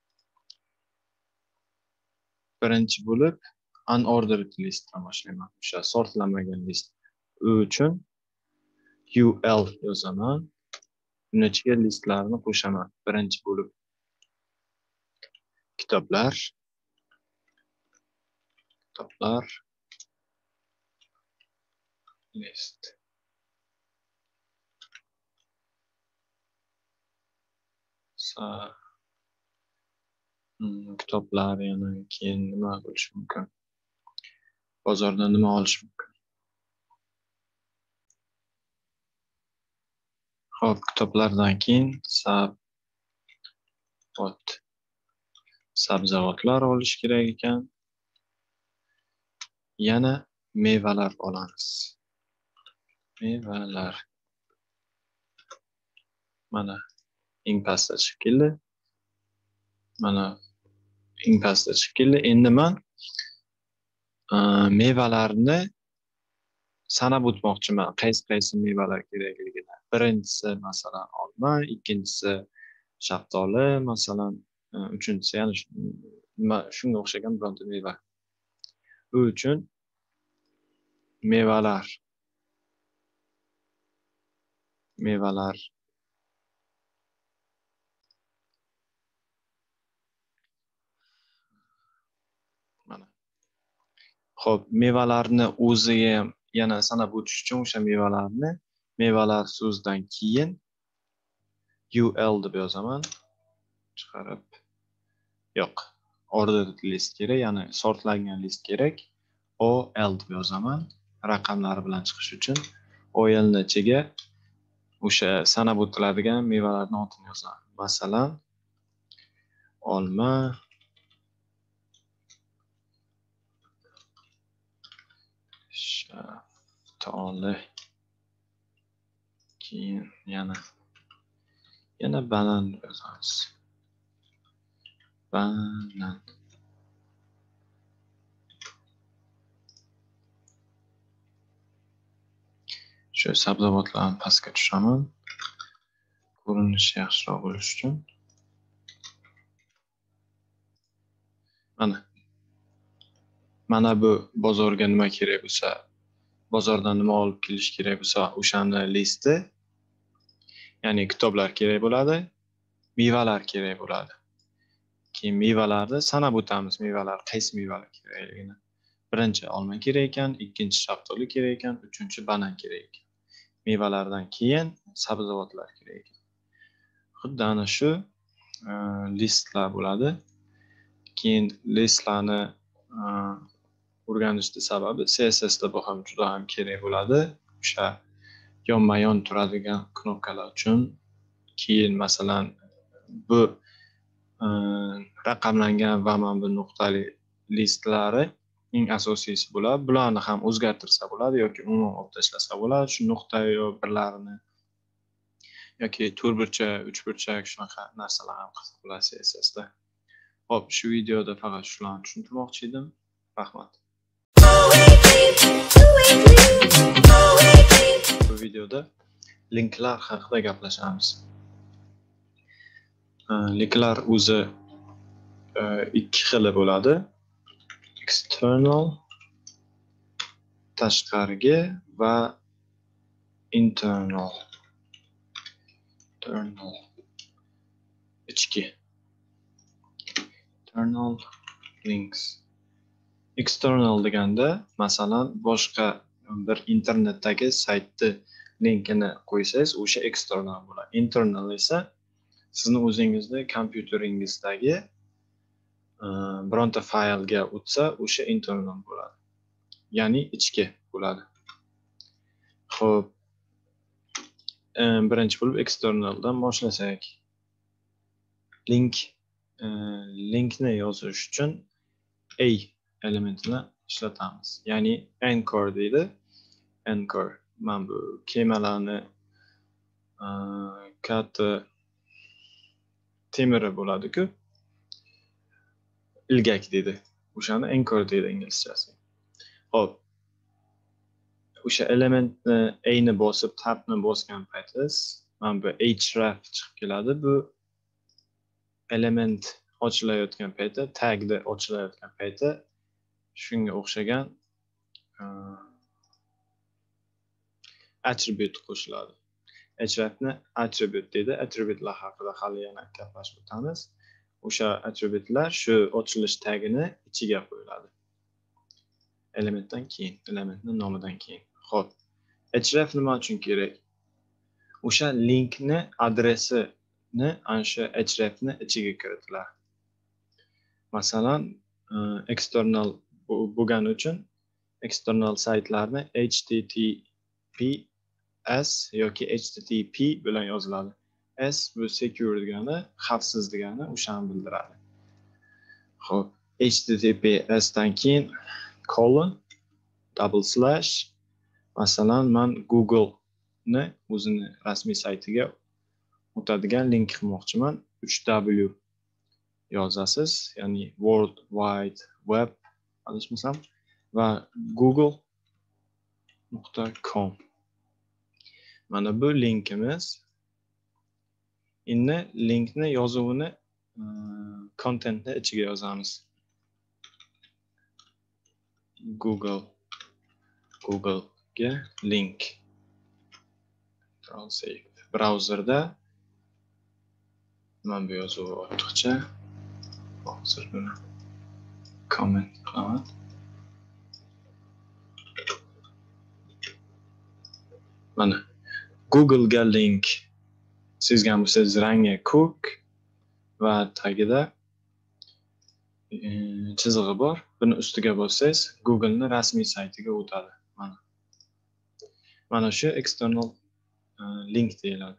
Birinchi bo'lib unordered listdan boshlayman. O'sha sortlanmagan list. U uchun U L yozaman. Buni ichiga listlarni qo'shaman. Birinchi bo'lib kitoblar, kitoblar list. Sa hmm, kitoblar yana keyin nima bo'lishi mumkin? Bozorda nima olish mumkin? Xo'p, kitoblardan keyin sabzavot. Sabzavotlar olish kerak ekan. Yana mevalar olamiz. Mevalar. Mana eng pastda chiqib keldi. Mana eng pastda chiqib keldi. Endi men mevalarni sanab o'tmoqchiman. Qaysi-qaysi mevalar kerakligini. Birinchisi masalan olma, ikkinchisi shaftoli, masalan, uchinchisi yana shunga o'xshagan bironta meva. Bu uchun mevalar mevalar mana. Xo'p, mevalarni o'ziga ham yana sanab o'tish uchun o'sha mevalarni mevalar so'zidan keyin U L deb yozaman. Chiqarib. Yo'q. Ordered list kerak, ya'ni sortlangan list kerak. O L deb yozaman. Raqamlari bilan chiqish uchun O L ni ichiga o'sha sanab o'tiladigan mevalarning otini yozaman. Masalan, olma, shaftoli, keyin yana yana banan yozamiz. Banan. Shu sabzavotlarni pastga tushiraman. Ko'rinishi yaxshiroq bo'lish uchun. Mana. Mana bu bozorga nima kerak bo'lsa, bozordan nima olib kelish kerak bo'lsa, o'shani listi. Ya'ni kitoblar kerak bo'ladi, mevalar kerak bo'ladi. Keyin mevalarni sanab o'tamiz, mevalar qaysi mevalar kerakligini. Birinchi olma kerak ekan, ikkinchi shaftoli kerak ekan, uchinchi banan kerak ekan. Mevalardan keyin sabzavotlar kerak ekan. Xuddi ana shu listlar bo'ladi. Keyin listlarni o'rganishning sababi C S S da bu ham juda ham kerak bo'ladi. O'sha yonma-yon turadigan knopkalar uchun keyin masalan bu e, raqamlangan va mana bu nuqtali listlari eng asosiysi bo'ladi. Bularni ham o'zgartirsa bo'ladi yoki umuman olib tashlasa bo'ladi. Shu nuqta yo birlarini yoki to'rtburchak, uchburchak shunaqa narsalar ham qilsa bo'ladi C S S da. Hop, shu videoda faqat shularni tushuntirmoqchi edim. Rahmat. Bu videoda linklar haqida gaplashamiz. Linklar o'zi ikki xili bo'ladi. External tashqariga va internal internal ichki. Internal links. External deganda masalan boshqa bir internetdagi saytni linkini qo'ysangiz, o'sha external bo'ladi. Internal esa sizni o'zingizni kompyuteringizdagi bironta faylga o'tsa, o'sha internal bo'ladi. Ya'ni ichki bo'ladi. Xo'p, birinchi bo'lib externaldan boshlasak. Link linkni yozish uchun A elementini ishlatamiz. Ya'ni anchor deydi. Anchor. Mana bu kemalarni katta temiri bo'ladi-ku. Ilgak deydi. O'shani anchor deydi inglizchasi. Hop. O'sha elementni A ni bosib, tabni bosgan paytingiz, mana bu href chiqib keladi. Bu element ochilayotgan payti, tagda ochilayotgan payti shunga o'xshagan attribute qo'shiladi. Hrefni attribute deydi. Attributelar haqida hali yana gaplashib o'tamiz. O'sha attributelar shu ochilish tagini ichiga qo'yiladi. Elementdan keyin, elementning nomidan keyin. Xo'p. Href nima uchun kerak? O'sha linkni adresini ana shu hrefni ichiga kiritiladi. Masalan, external bo'lgani uchun external saytlarni H T T P S yoki H T T P bilan yoziladi. S bu secure degani, xavfsiz degani, o'shani bildiradi. Xo'p, H T T P S dan keyin colon double slash masalan men Google ni o'zini rasmiy saytiga o'tadigan link qilmoqchiman. uch W yozasiz, ya'ni World Wide Web adashmasam va google nokta com. Mana bu linkimiz. Endi linkni yozuvini contentni ichiga yozamiz. Google Google ga link. Control save. Browserda mana bu yozuv ortiqcha. Hozir buni comment qilaman. Mana Google ga link sizgan bo'lsangiz rangi ko'k va tagida chizig'i bor. Buni ustiga bossangiz Google ni rasmiy saytiga o'tadi. Mana. Mana shu external link deyiladi.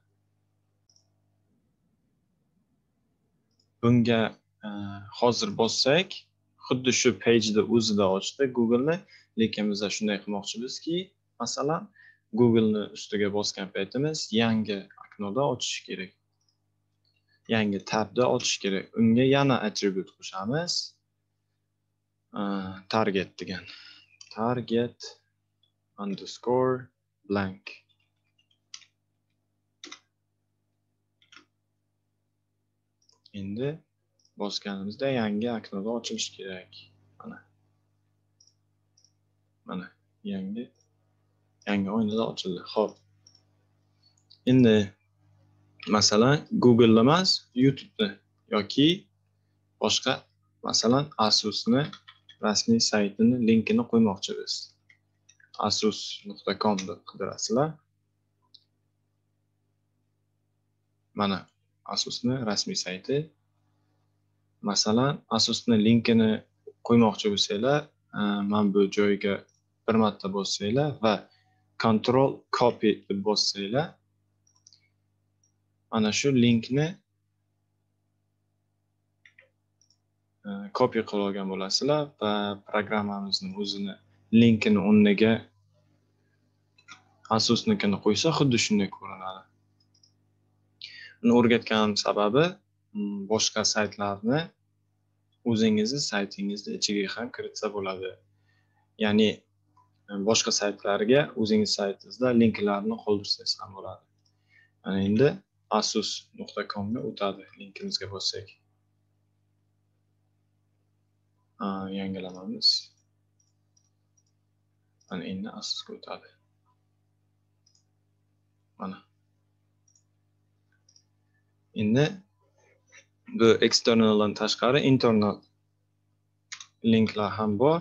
Bunga hozir bossak, xuddi shu page-da o'zida ochdi Google ni, lekin biz shunday qilmoqchimizki, masalan, Google ni ustiga bosgan paytimiz yangi oknoda ochish kerak. Yangi tabda ochish kerak. Unga yana attribute qo'shamiz. Target degan. Target underscore blank. Endi bosganimizda yangi oknoda ochilishi kerak. Mana. Mana yangi yangi oynada ochildi. Xo'p. Endi masalan Google emas, YouTube yoki boshqa masalan Asus ni rasmiy saytini linkini qo'ymoqchimiz. asus nokta com deb qidirasizlar. Mana Asus ni rasmiy sayti. Masalan, Asus ni linkini qo'ymoqchi bo'lsanglar, mana bu joyga bir marta bossanglar va control copy deb bossanglar, ana shu linkni copy qilib olgan bo'lasizlar va programmamizning o'zini linkini o'rniga Asus'nikini qo'ysa xuddi shunday ko'rinadi. Uni o'rgatganim sababi boshqa saytlarni o'zingizning saytingizni ichiga ham kiritsa bo'ladi. Ya'ni boshqa saytlarga o'zingiz saytingizda linklarni qoldirsangiz ham bo'ladi. Mana endi asus nuqta com ga o'tadi linkimizga bossak. Yangilamamiz. Mana endi asusga o'tadi. Mana. Endi bu externaldan tashqari internal linklar ham bor.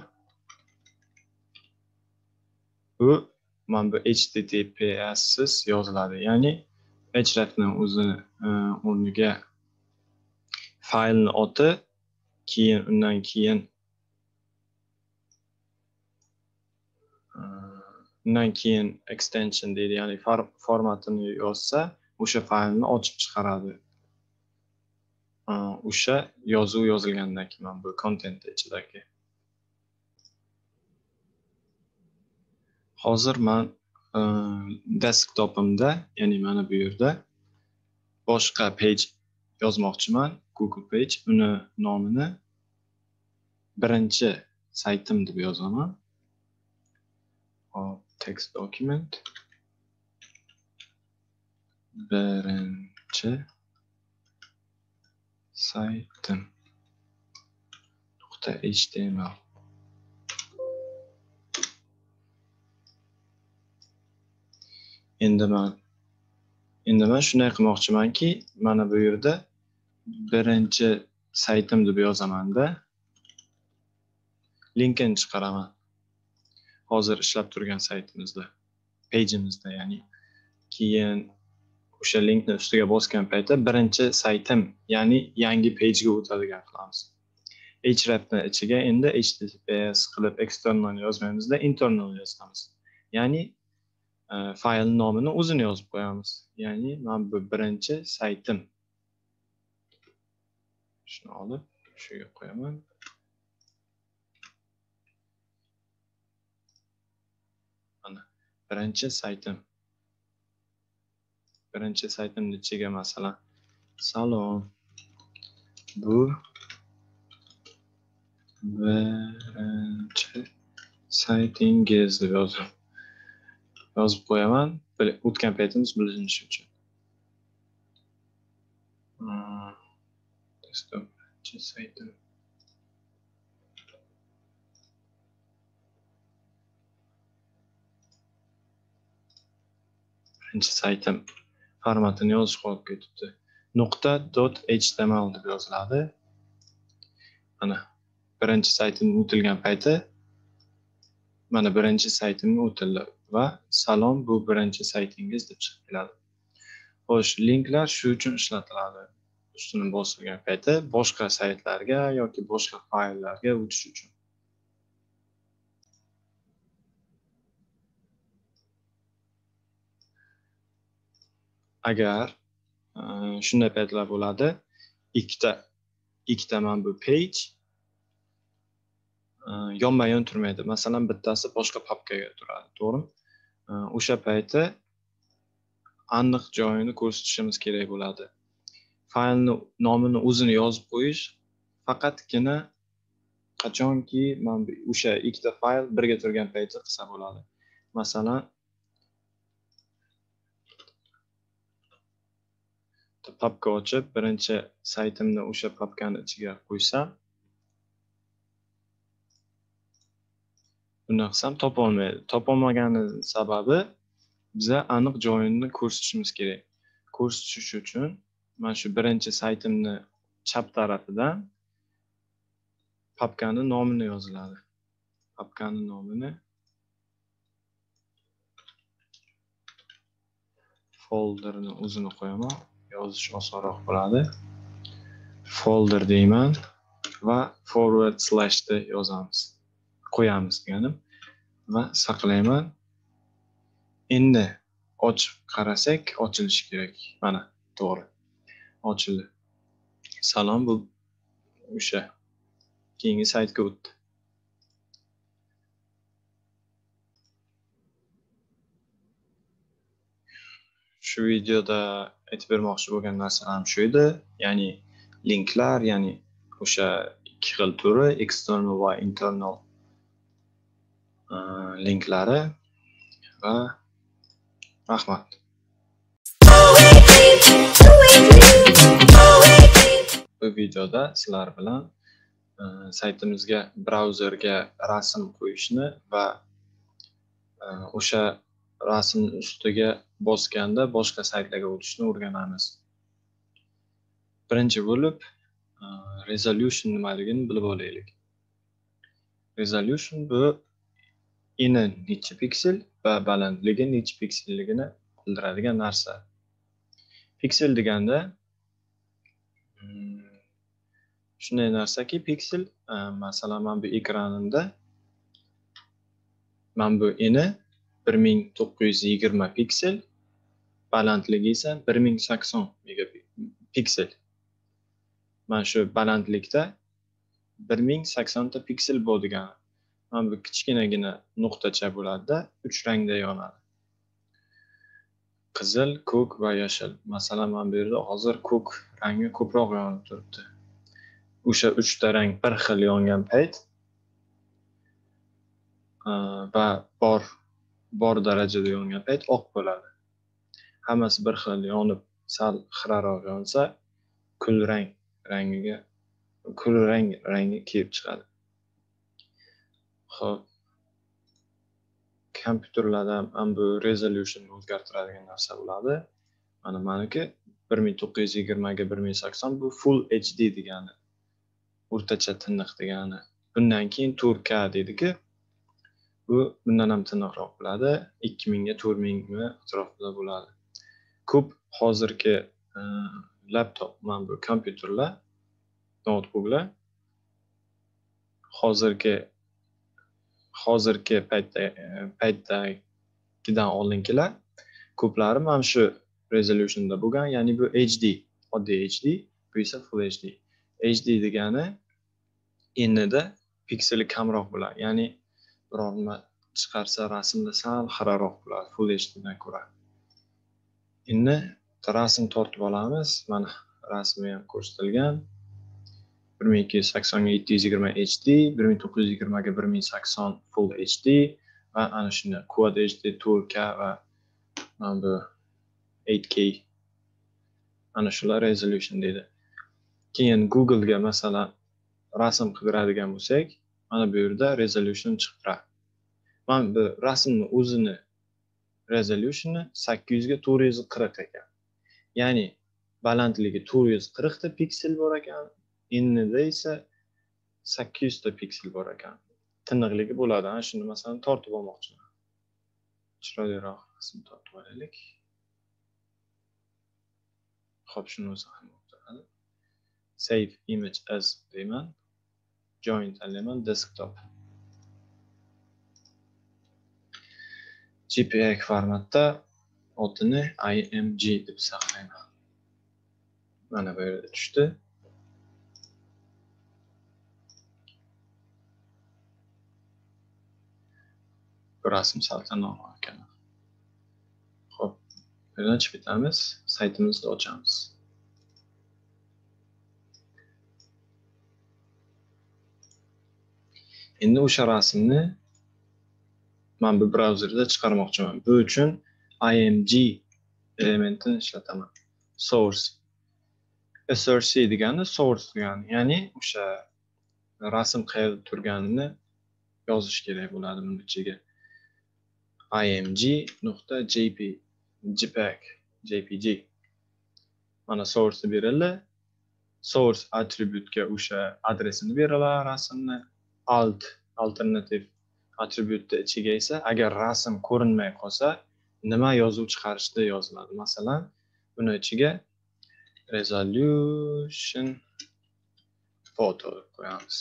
Bu mana bu H T T P S siz yoziladi. Ya'ni hrefning o'zini o'rniga faylni oti, keyin undan keyin undan keyin extension deydi, ya'ni formatini yozsa, o'sha faylni ochib chiqaradi. O'sha yozuv yozilgandan keyin bu content ichidagi. Hozir men desktopimda, ya'ni mana bu yerda boshqa page yozmoqchiman, Google page. Uni nomini birinchi saytim deb yozaman. Hop, text document. Birinchi saytim .html. Endi men endi men shunday qilmoqchimanki, mana bu yerda birinchi saytim deb yozaman-da, linkini chiqaraman. Hozir ishlab turgan saytimizda, page'imizda, ya'ni keyin o'sha linkni ustiga bosgan paytda birinchi saytim, ya'ni yangi page'ga o'tadigan qilamiz. Hrefning ichiga endi H T T P S qilib external yozmaymizda, internal yozamiz. Ya'ni fayl nomini o'zini yozib qo'yamiz. Ya'ni men bu birinchi saytim. Shuni olib, shuga qo'yaman. Mana birinchi saytim. Birinchi saytimning ichiga masalan salom, bu birinchi saytingiz deb yozib yozib qo'yaman, o'tgan paytimiz bilinishi uchun. Desktop birinchi saytim. Birinchi saytim formatini yozish qolib ketibdi. .html deb yoziladi. Mana birinchi saytim o'tilgan payti mana birinchi saytimni o'tildi va salom, bu birinchi saytingiz deb chiqib keladi. Xo'sh, linklar shu uchun ishlatiladi. Ustini bosilgan payti boshqa saytlarga yoki boshqa fayllarga o'tish uchun. Agar shunday paytlar bo'ladi, ikkita ikkita mana bu page yonma-yon turmaydi. Masalan, bittasi boshqa papkaga turadi, to'g'rimi? O'sha payti aniq joyini ko'rsatishimiz kerak bo'ladi. Faylni nomini o'zini yozib qo'yish faqatgina qachonki men o'sha ikkita fayl birga turgan payti qilsa bo'ladi. Masalan, papka ochib, birinchi saytimni o'sha papkani ichiga qo'ysam, buni qilsam topolmaydi. Topolmagani sababi biza aniq joyini ko'rsatishimiz kerak. Ko'rsatish uchun men shu birinchi saytimni chap tarafidan papkani nomini yoziladi. Papkani nomini folderni o'zini qo'yaman. Yozish osonroq bo'ladi. Folder deyman va forward slash da yozamiz. Qo'yamiz deganim va saqlayman. Endi ochib qarasak, ochilishi kerak. Mana To'g'ri. Ochildi. Salom, bu o'sha keyingi saytga o'tdi. Shu videoda aytib bermoqchi bo'lgan narsalarim shu edi. Ya'ni linklar, ya'ni o'sha ikki xil turi, external va internal linklari va rahmat. Bu videoda sizlar bilan saytimizga brauzerga rasm qo'yishni va o'sha rasm ustiga bosganda boshqa saytlarga o'tishni o'rganamiz. Birinchi bo'lib resolution nimaligini bilib olaylik. Resolution bu eni necha piksel va balandligi necha pikselligini bildiradigan narsa. Piksel deganda shunday narsaki, piksel masalan men bu ekranimda men bu eni bir ming to'qqiz yuz yigirma piksel, balandligi esa bir ming sakson megapiksel. Men shu balandlikda bir ming sakson ta piksel bo'ladigan. Men bu kichkinagina nuqtacha bo'ladi-da, uch rangda yonadi. Qizil, ko'k va yashil. Masalan, men bu yerda hozir ko'k rangi ko'proq yonib turibdi. O'sha uch ta rang bir xil yongan payt va bor bor darajada yongan payt oq bo'ladi. Hammasi bir xil yonib, sal xiraroq yonsa, kul rang rangiga kul rang rangi kelib chiqadi. Xo'p, kompyuterlarda ham bu resolution o'zgartiradigan narsa bo'ladi. Mana meniki bir ming to'qqiz yuz yigirma ga bir ming sakson bu full H D degani. O'rtacha tiniq degani. Bundan keyin to'rt K deydiki, bu bundan ham tiniqroq bo'ladi. ikki ming ga to'rt ming atrofida bo'ladi. Ko'p hozirgi laptop, men bu kompyuterlar, notebooklar hozirgi hozirgi paytda paytdagidan oldingilar ko'plari mana shu resolutionda bo'lgan, ya'ni bu H D, oddiy H D, bu esa full H D. H D degani enida pikseli kamroq bo'ladi. Ya'ni biror nima chiqarsa rasmda sal xiraroq bo'ladi full H D dan ko'ra. Endi rasm tortib olamiz. Mana rasmi ham ko'rsatilgan. bir ming ikki yuz sakson ga yetti yuz yigirma H D, bir ming to'qqiz yuz yigirma ga bir ming sakson full H D va ana shunday Quad H D, to'rt K va mana bu eight K. Ana shular resolution deydi. Keyin Google ga masalan rasm qidiradigan bo'lsak, mana bu yerda resolution chiqib turadi. Men bu rasmni o'zini resolutioni sakkiz yuz ga to'rt yuz qirq ekan. Ya'ni balandligi to'rt yuz qirq ta piksel bor ekan, enida esa sakkiz yuz ta piksel bor ekan. Tiniqligi bo'ladi. Ana shuni masalan tortib olmoqchiman. Chiroyliroq rasm tortib olaylik. Xo'p, shuni o'zi ham bo'ladi. Save image as deyman. Join tanlayman, desktop. J P G formatda otini I M G deb saqlayman. Mana bu yerda tushdi. Bu rasm saltanroq ekan. Xo'p, bundan chiqib ketamiz, saytimizni ochamiz. Endi o'sha rasmni men bu brauzerda chiqarmoqchiman. Bu uchun I M G elementini ishlataman. Source. S R C degani source degani, ya'ni o'sha rasm qayerda turganini yozish kerak bo'ladi buni ichiga. img.jpg jpg. Mana source berildi. Source attribute-ga o'sha adresini beriladi rasmni. Alt alternative attribute ichiga esa agar rasm ko'rinmay qolsa nima yozuv chiqarishda yoziladi. Masalan, buni ichiga resolution photo qo'yamiz.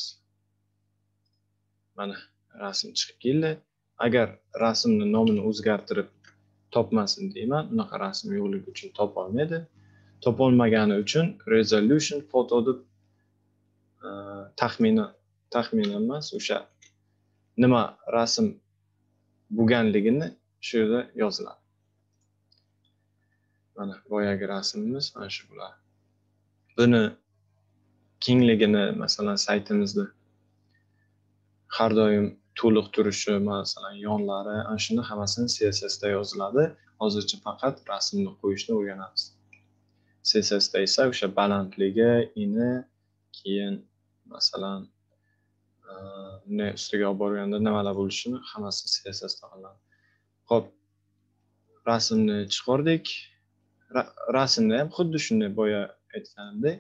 Mana rasm chiqib keldi. Agar rasmning nomini o'zgartirib topmasin deyman, unaqa rasm yo'qligi uchun topa olmaydi. topolmagani uchun resolution photo deb taxmini taxmin emas, o'sha nima rasm bo'lganligini shu yerda yoziladi. Mana boyagi rasmimiz mana shu bular. Buni kengligini masalan saytimizni har doim to'liq turishi, masalan yonlari, ana shuni hammasini C S S da yoziladi. Hozircha faqat rasmni qo'yishni o'rganamiz. C S S da esa o'sha balandligi, ini, keyin masalan ne ustiga olib borganda nimalar bo'lishini hammasi C S S da qilinadi. Xo'p, rasmni chiqardik. Rasmni ham xuddi shunday boya aytganimdek,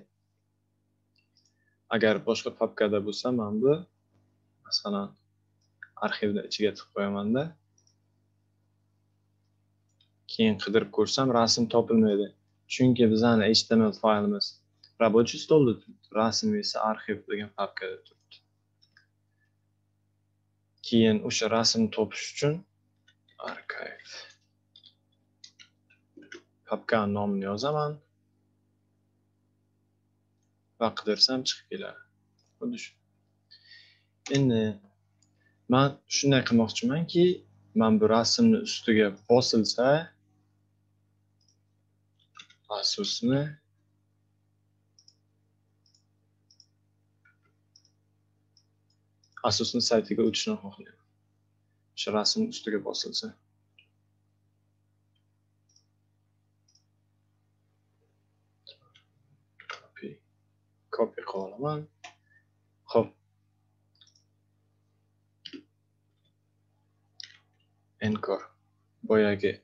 agar boshqa papkada bo'lsa, men bu masalan arxivni ichiga tiqib qo'yaman-da. Keyin qidirib ko'rsam rasm topilmaydi. Chunki bizning H T M L faylimiz рабочий stolda turibdi, rasm esa arxiv degan papkada turibdi. Keyin o'sha rasmni topish uchun archive papka nomini yozaman va qidirsam chiqib keladi. Xuddi shu. Endi men shunday qilmoqchimanki, men bu rasmni ustiga bosilsa, aso'sni asosni saytiga o'tishni xohlayman. O'sha rasm ustiga bosilsa. Copy. Copy qilaman. Xo'p. Anchor. Boyagi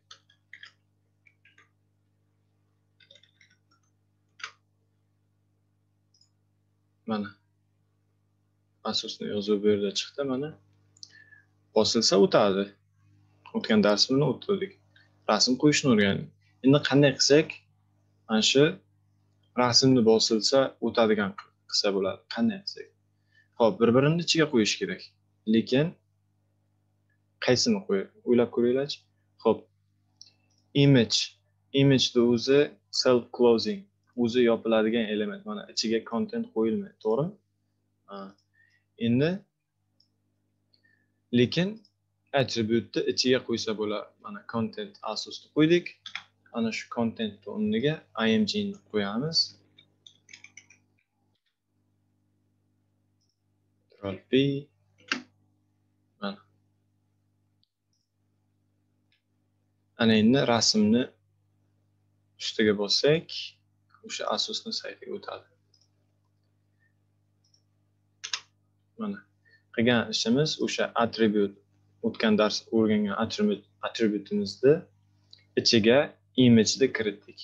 mana asosni yozib bu yerda chiqdi mana. Bosilsa o'tadi. O'tgan darsimni o'tdik. Rasm qo'yishni o'rgandik. Endi qanday qilsak, mana shu rasmni bosilsa o'tadigan qilsa bo'ladi. Qanday qilsak? Xo'p, bir-birini ichiga qo'yish kerak. Lekin qaysini qo'y? O'ylab ko'ringlarchi. Xo'p. Image. Image de o'zi self closing. O'zi yopiladigan element. Mana ichiga content qo'yilmaydi, to'g'rimi? Ha. Endi lekin attribute'ni ichiga qo'ysa bo'ladi. Mana content asosni qo'ydik. Ana shu content o'rniga img ni qo'yamiz. Control P. Mana. Ana endi rasmni ustiga bossak, o'sha asosni saytiga o'tadi. Mana qilgan ishimiz o'sha attribute, o'tgan dars o'rgangan attribute attribute'imizni ichiga image ni kiritdik.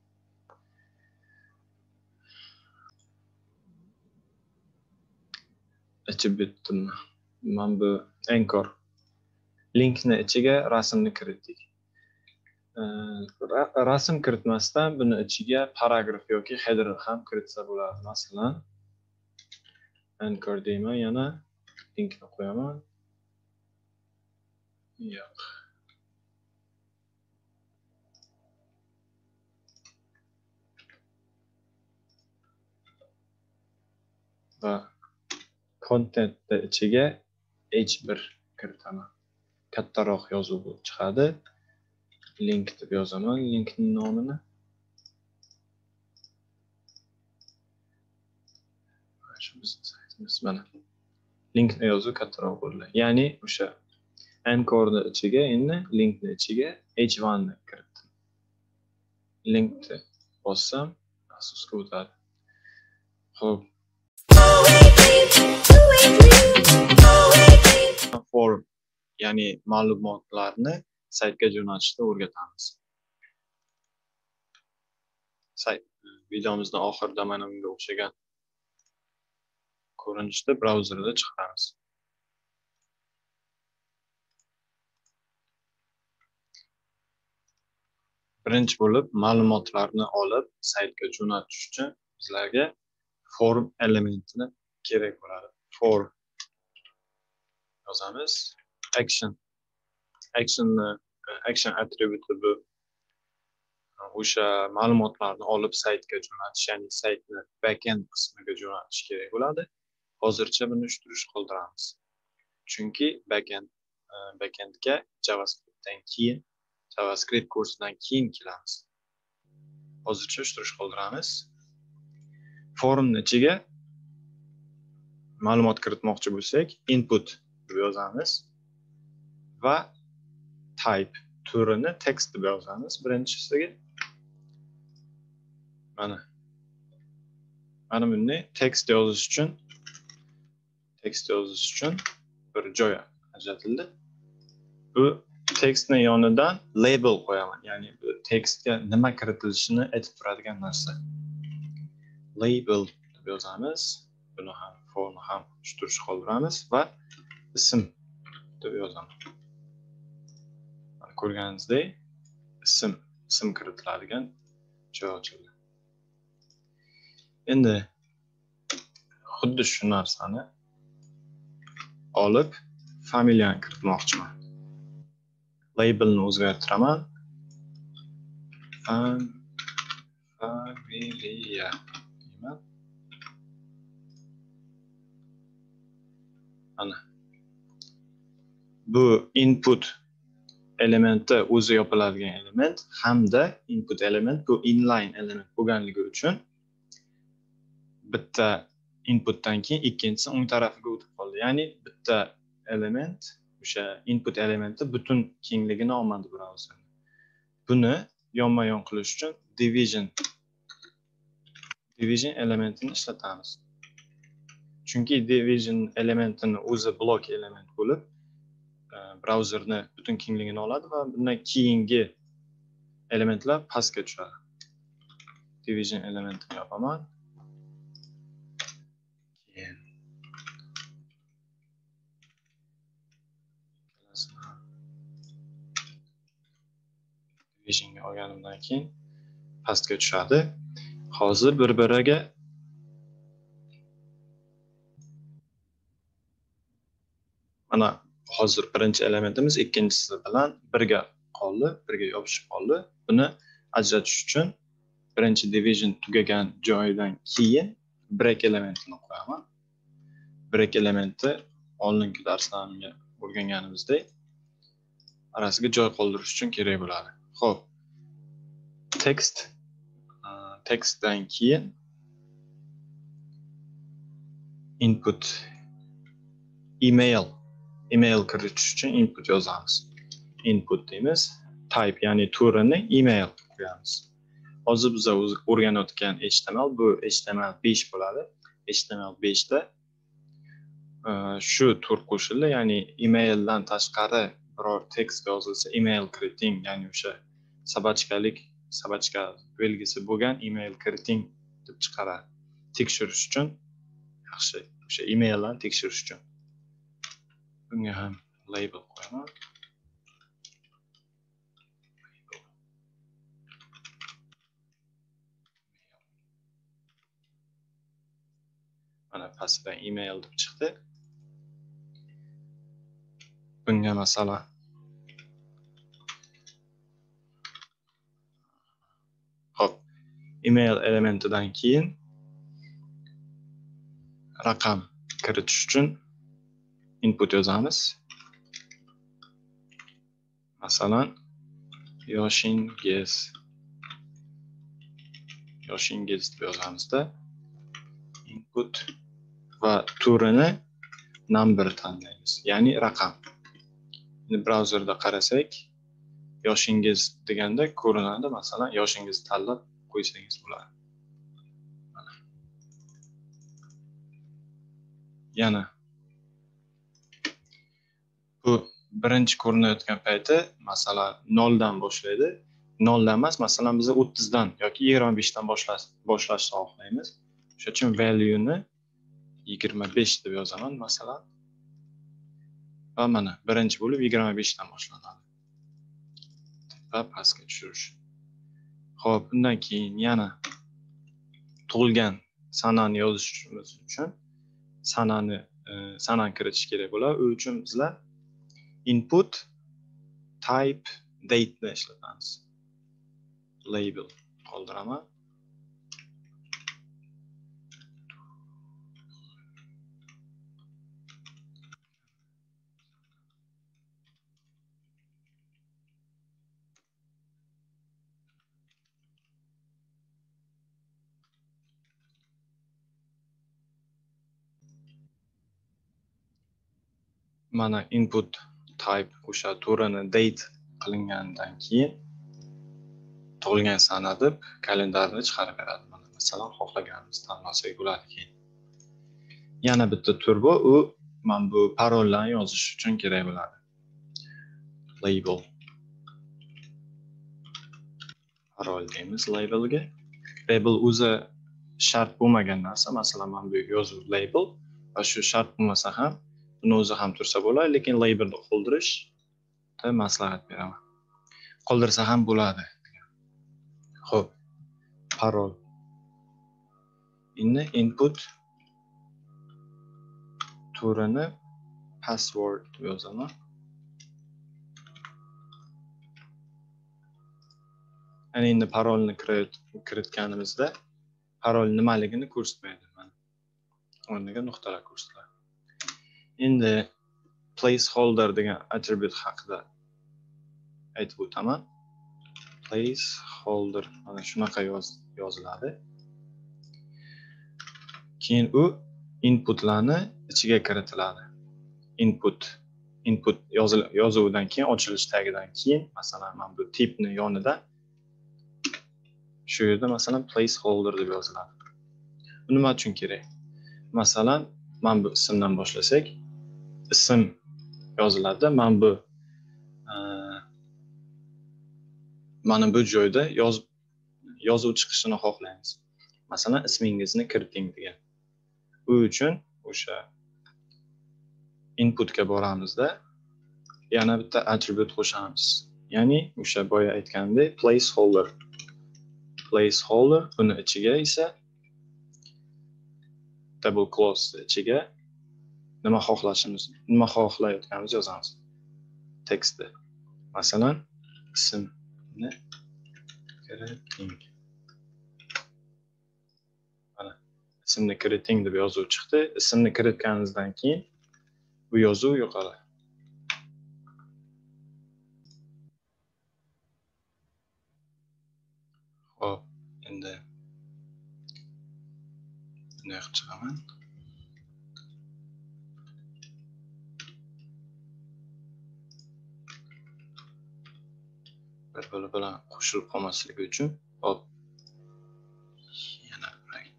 Attribute mana bu anchor linkni ichiga rasmni kiritdik. Rasm kiritmasdan buni ichiga paragraf yoki header ham kiritsa bo'ladi. Masalan, anchor deyman, yana linkni qo'yaman. Yo'q. Va contentni ichiga H bir kiritaman. Kattaroq yozuv bo'lib chiqadi. Link deb yozaman, linkning nomini. Shu bizning saytimiz mana. Linkni yozuv kattaroq bo'ldi. Ya'ni o'sha anchorni ichiga endi linkni ichiga H bir ni kiritdim. Linkni bossam asosga o'tadi. Xo'p. Form, ya'ni ma'lumotlarni saytga jo'natishni o'rgatamiz. Sayt videomizning oxirida mana bunga o'xshagan ko'rinishda brauzerda chiqaramiz. Birinchi bo'lib ma'lumotlarni olib saytga jo'natish uchun bizlarga form elementini kerak bo'ladi. Form yozamiz. Action. Action action attribute bu o'sha ma'lumotlarni olib saytga jo'natish, ya'ni saytni backend qismiga jo'natish kerak bo'ladi. Hozircha buni uch-turish qoldiramiz. Chunki backend backendga JavaScriptdan keyin, JavaScript kursidan keyin kelamiz. Hozircha uch-turish qoldiramiz. Forumning ichiga ma'lumot kiritmoqchi bo'lsak, input deb yozamiz va type turini text deb yozamiz birinchisiga. Mana. Mana bunday text yozish uchun text yozish uchun bir joy ajratildi. Bu tekstning yonidan label qo'yaman. Ya'ni bu tekstga nima kiritilishini aytib turadigan narsa. Label deb yozamiz. Buni ham forni ham uch-turish qoldiramiz va ism deb yozamiz. Mana ko'rganingizdek, ism ism kiritiladigan joy ochildi. Endi xuddi shu narsani olib familiyani kiritmoqchiman. Labelni o'zgartiraman. Familiya deyman. Ana. Bu input elementi o'zi yopiladigan element hamda input element bu inline element bo'lganligi uchun bitta inputdan keyin ikkinchisi o'ng tarafiga o'tib qoldi. Ya'ni bitta element o'sha input elementi butun kengligini olmadi brauzer. Buni yonma-yon qilish uchun division division elementini ishlatamiz. Chunki division elementini o'zi blok element bo'lib, brauzerni butun kengligini oladi va bundan keyingi elementlar pastga tushadi. Division elementini yopaman. Keyin divisionga olganimdan keyin pastga tushadi. Hozir bir-biriga mana hozir birinchi elementimiz ikkinchisi bilan birga qoldi, birga yopishib qoldi. Buni ajratish uchun birinchi division tugagan joyidan keyin break elementini qo'yaman. Break elementi oldingi darslarga o'rganganimizdek arasiga joy qoldirish uchun kerak bo'ladi. Xo'p. Text textdan keyin input email email kiritish uchun input yozamiz. Input deymiz. Type ya'ni turini email qo'yamiz. Hozir biz o'rganayotgan H T M L bu H T M L besh bo'ladi. H T M L besh da shu tur qo'shildi, ya'ni emaildan tashqari biror tekst yozilsa email kiriting, ya'ni o'sha sabachkalik sabachka belgisi bo'lgan email kiriting deb chiqaradi. Tekshirish uchun yaxshi, o'sha emaillarni tekshirish uchun. Bunga ham label qo'yaman. Mana pastidan email deb chiqdi. Bunga masalan Hop, email elementidan keyin raqam kiritish uchun input yozamiz. Masalan, yoshingiz yoshingiz deb yozamizda input va turini number tanlaymiz, ya'ni raqam. Endi brauzerda qarasak, yoshingiz deganda ko'rinadi, masalan, yoshingizni tanlab qo'ysangiz bo'ladi. Yana bu birinchi ko'rinayotgan payti masalan noldan boshlaydi. noldan emas, masalan biz o'ttizdan yoki yigirma beshdan boshlash boshlashni xohlaymiz. Shuning uchun value ni yigirma besh deb yozaman masalan. Va mana birinchi bo'lib yigirma beshdan boshlanadi. Va pastga tushirish. Xo'p, bundan keyin yana tug'ilgan sanani yozishimiz uchun sanani sanani kiritish kerak bo'ladi. U uchun bizlar input type date ni ishlatamiz. label qoldiraman. Mana input type o'sha turini date qilingandan keyin tug'ilgan sana deb kalendarni chiqarib beradi. Mana masalan xohlaganimiz tanlasak bo'ladi keyin. Yana bitta tur bor, u men bu parollarni yozish uchun kerak bo'ladi. Label. Parol deymiz labelga. Label o'zi shart bo'lmagan narsa, masalan men bu yozuv label va shu shart bo'lmasa ham buni o'zi ham tursa bo'ladi, lekin labelni qoldirishni maslahat beraman. Qoldirsa ham bo'ladi. Xo'p, parol. Endi input turini password deb yozaman. Ana endi parolni kiritganimizda parol nimaligini ko'rsatmaydi. Mana o'rniga nuqtalar ko'rsatiladi. Endi placeholder degan attribute haqida aytib o'taman. Placeholder mana shunaqa yoziladi. Keyin u inputlarni ichiga kiritiladi. Input input yozuvdan keyin ochilish tagidan keyin masalan men bu tipni yonida shu yerda masalan placeholder deb yoziladi. Bu nima uchun kerak? Masalan, men bu ismdan boshlasak, ism yoziladi. Men bu mana bu joyda yoz yozuv chiqishini xohlaymiz. Masalan, ismingizni kiriting degan. U uchun o'sha inputga boramizda yana bitta attribute qo'shamiz. Ya'ni o'sha boya aytgandek placeholder. Placeholder buni ichiga esa double close ichiga nima xohlashimiz, nima xohlayotganimizni yozamiz. Tekstni. Masalan, ismni kiriting. Mana ismni kiriting deb yozuv chiqdi. Ismni kiritganingizdan keyin bu yozuv yo'qoladi. Hop, endi bunday qilib chiqaman. Bir-biri bilan qo'shilib qolmasligi uchun hop yana rank.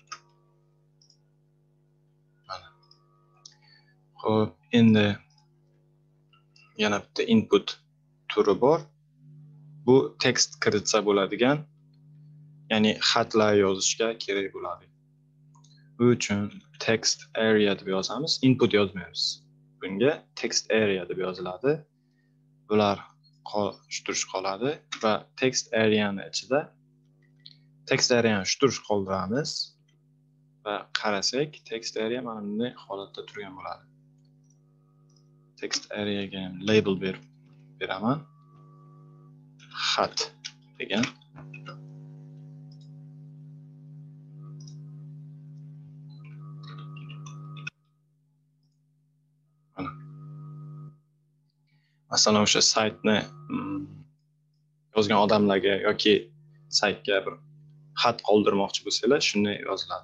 Mana. Hop, endi yana bitta input turi bor. Bu tekst kiritsa bo'ladigan, ya'ni xatlar yozishga kerak bo'ladi. Bu uchun text area deb yozamiz, input yozmaymiz. Bunga text area deb yoziladi. Bular shuturush qoladi va text areani ichida text areani shuturush qoldiramiz va qarasak text area mana bunday holatda turgan bo'ladi. Text areaga ham label berib beraman. Xat degan. Masalan, o'sha saytni yozgan odamlarga yoki saytga bir xat qoldirmoqchi bo'lsangiz, shunday yoziladi.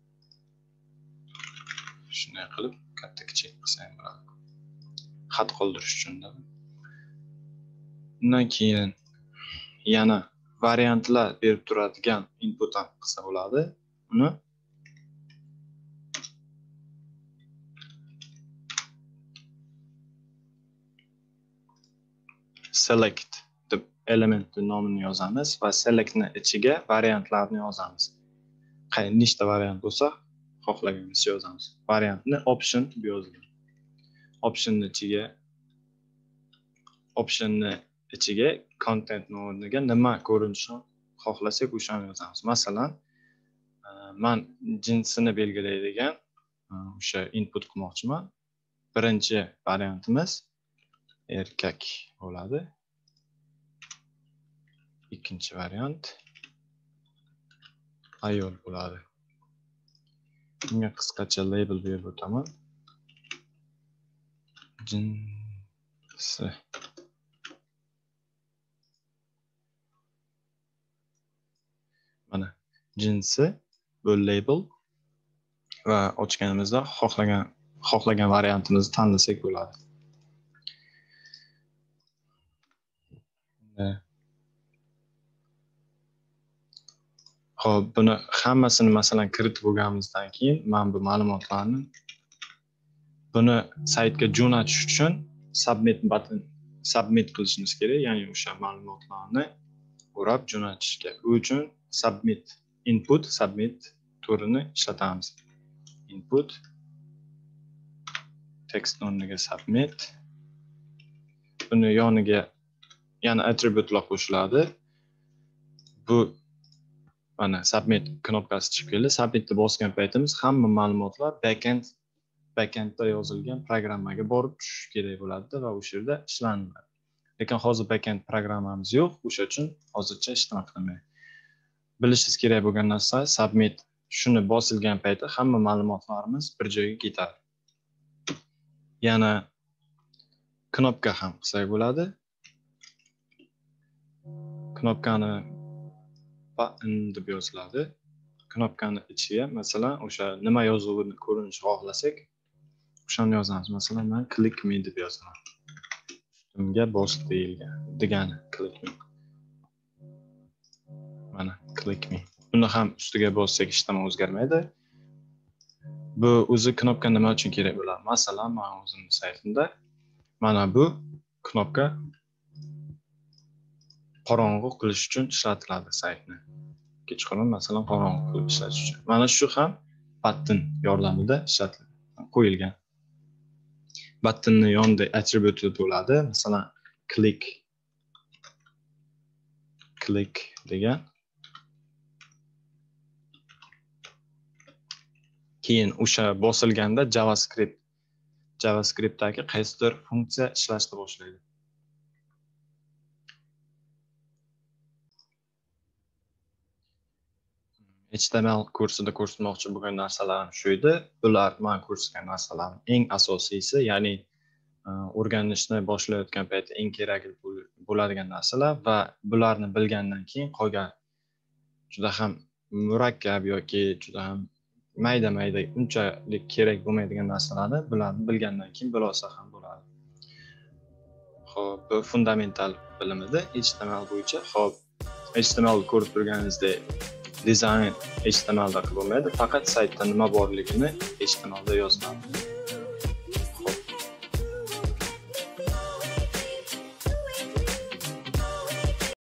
Shunday qilib katta kichik qilsang bo'ladi. Xat qoldirish uchun. Undan keyin yana variantlar berib turadigan input ham qilsa bo'ladi. Uni select deb elementni nomini yozamiz va selectni ichiga variantlarni yozamiz. Qay nechta variant bo'lsa, xohlaganimizcha yozamiz. Variantni option deb yoziladi. Optionning ichiga optionni ichiga content o'rniga nima ko'rinishni xohlasak o'shani yozamiz. Masalan, men jinsini belgilaydigan o'sha input qilmoqchiman. Birinchi variantimiz erkak bo'ladi. ikkinchi variant ayol bo'ladi. Bunga qisqacha label berib o'taman. Jinsi. Mana jinsi bu label va ochganimizda xohlagan xohlagan variantimizni tanlasak bo'ladi. Xo'p, buni hammasini masalan kiritib bo'lganimizdan keyin men bu ma'lumotlarni buni saytga jo'natish uchun submit button submit qilishimiz kerak, ya'ni o'sha ma'lumotlarni o'rab jo'natishga. Bu uchun submit input submit turini ishlatamiz. Input text o'rniga submit. Buni yoniga yana attributelar qo'shiladi. Bu mana submit knopkasi chiqib keldi. Submitni bosgan paytimiz hamma ma'lumotlar backend backendda yozilgan programmaga borib tushishi kerak bo'ladi va o'sha yerda ishlanadi. Lekin hozir backend programmamiz yo'q, o'sha uchun hozircha ishlama qilmaydi. Bilishingiz kerak bo'lgan narsa submit shuni bosilgan paytda hamma ma'lumotlarimiz bir joyga ketadi. Yana knopka ham qilsak bo'ladi. Knopkani button deb yoziladi. Knopkani ichiga masalan o'sha nima yozuvini ko'rinishini xohlasak, o'shani yozamiz. Masalan, men click me deb yozaman. Unga bos deyilgan degani click me. Mana click me. Buni ham ustiga bossak hech nima o'zgarmaydi. Bu o'zi knopka nima uchun kerak bo'ladi? Masalan, men o'zimning saytimda mana bu knopka qorong'u qilish uchun ishlatiladi saytni. Kechqurun masalan qorong'u qilib ishlatish uchun. Mana shu ham button yordamida ishlatiladi, qo'yilgan. Buttonning yonida attribute bo'ladi. Masalan, click click degan. Keyin o'sha bosilganda JavaScript JavaScriptdagi qaysidir funksiya ishlashni boshlaydi. H T M L kursida ko'rsatmoqchi bo'lgan narsalarim shu edi. Bular men ko'rsatgan narsalarning eng asosiysi, ya'ni o'rganishni boshlayotgan paytda eng kerak bo'ladigan narsalar va bularni bilgandan keyin qolgan juda ham murakkab yoki juda ham mayda-mayda unchalik kerak bo'lmaydigan narsalarni bularni bilgandan keyin bilsa ham bo'ladi. Xo'p, bu fundamental bilim edi H T M L bo'yicha. Xo'p, H T M L ko'rib turganingizdek dizayn H T M L da qilib bo'lmaydi, faqat saytda nima borligini H T M L da yoziladi.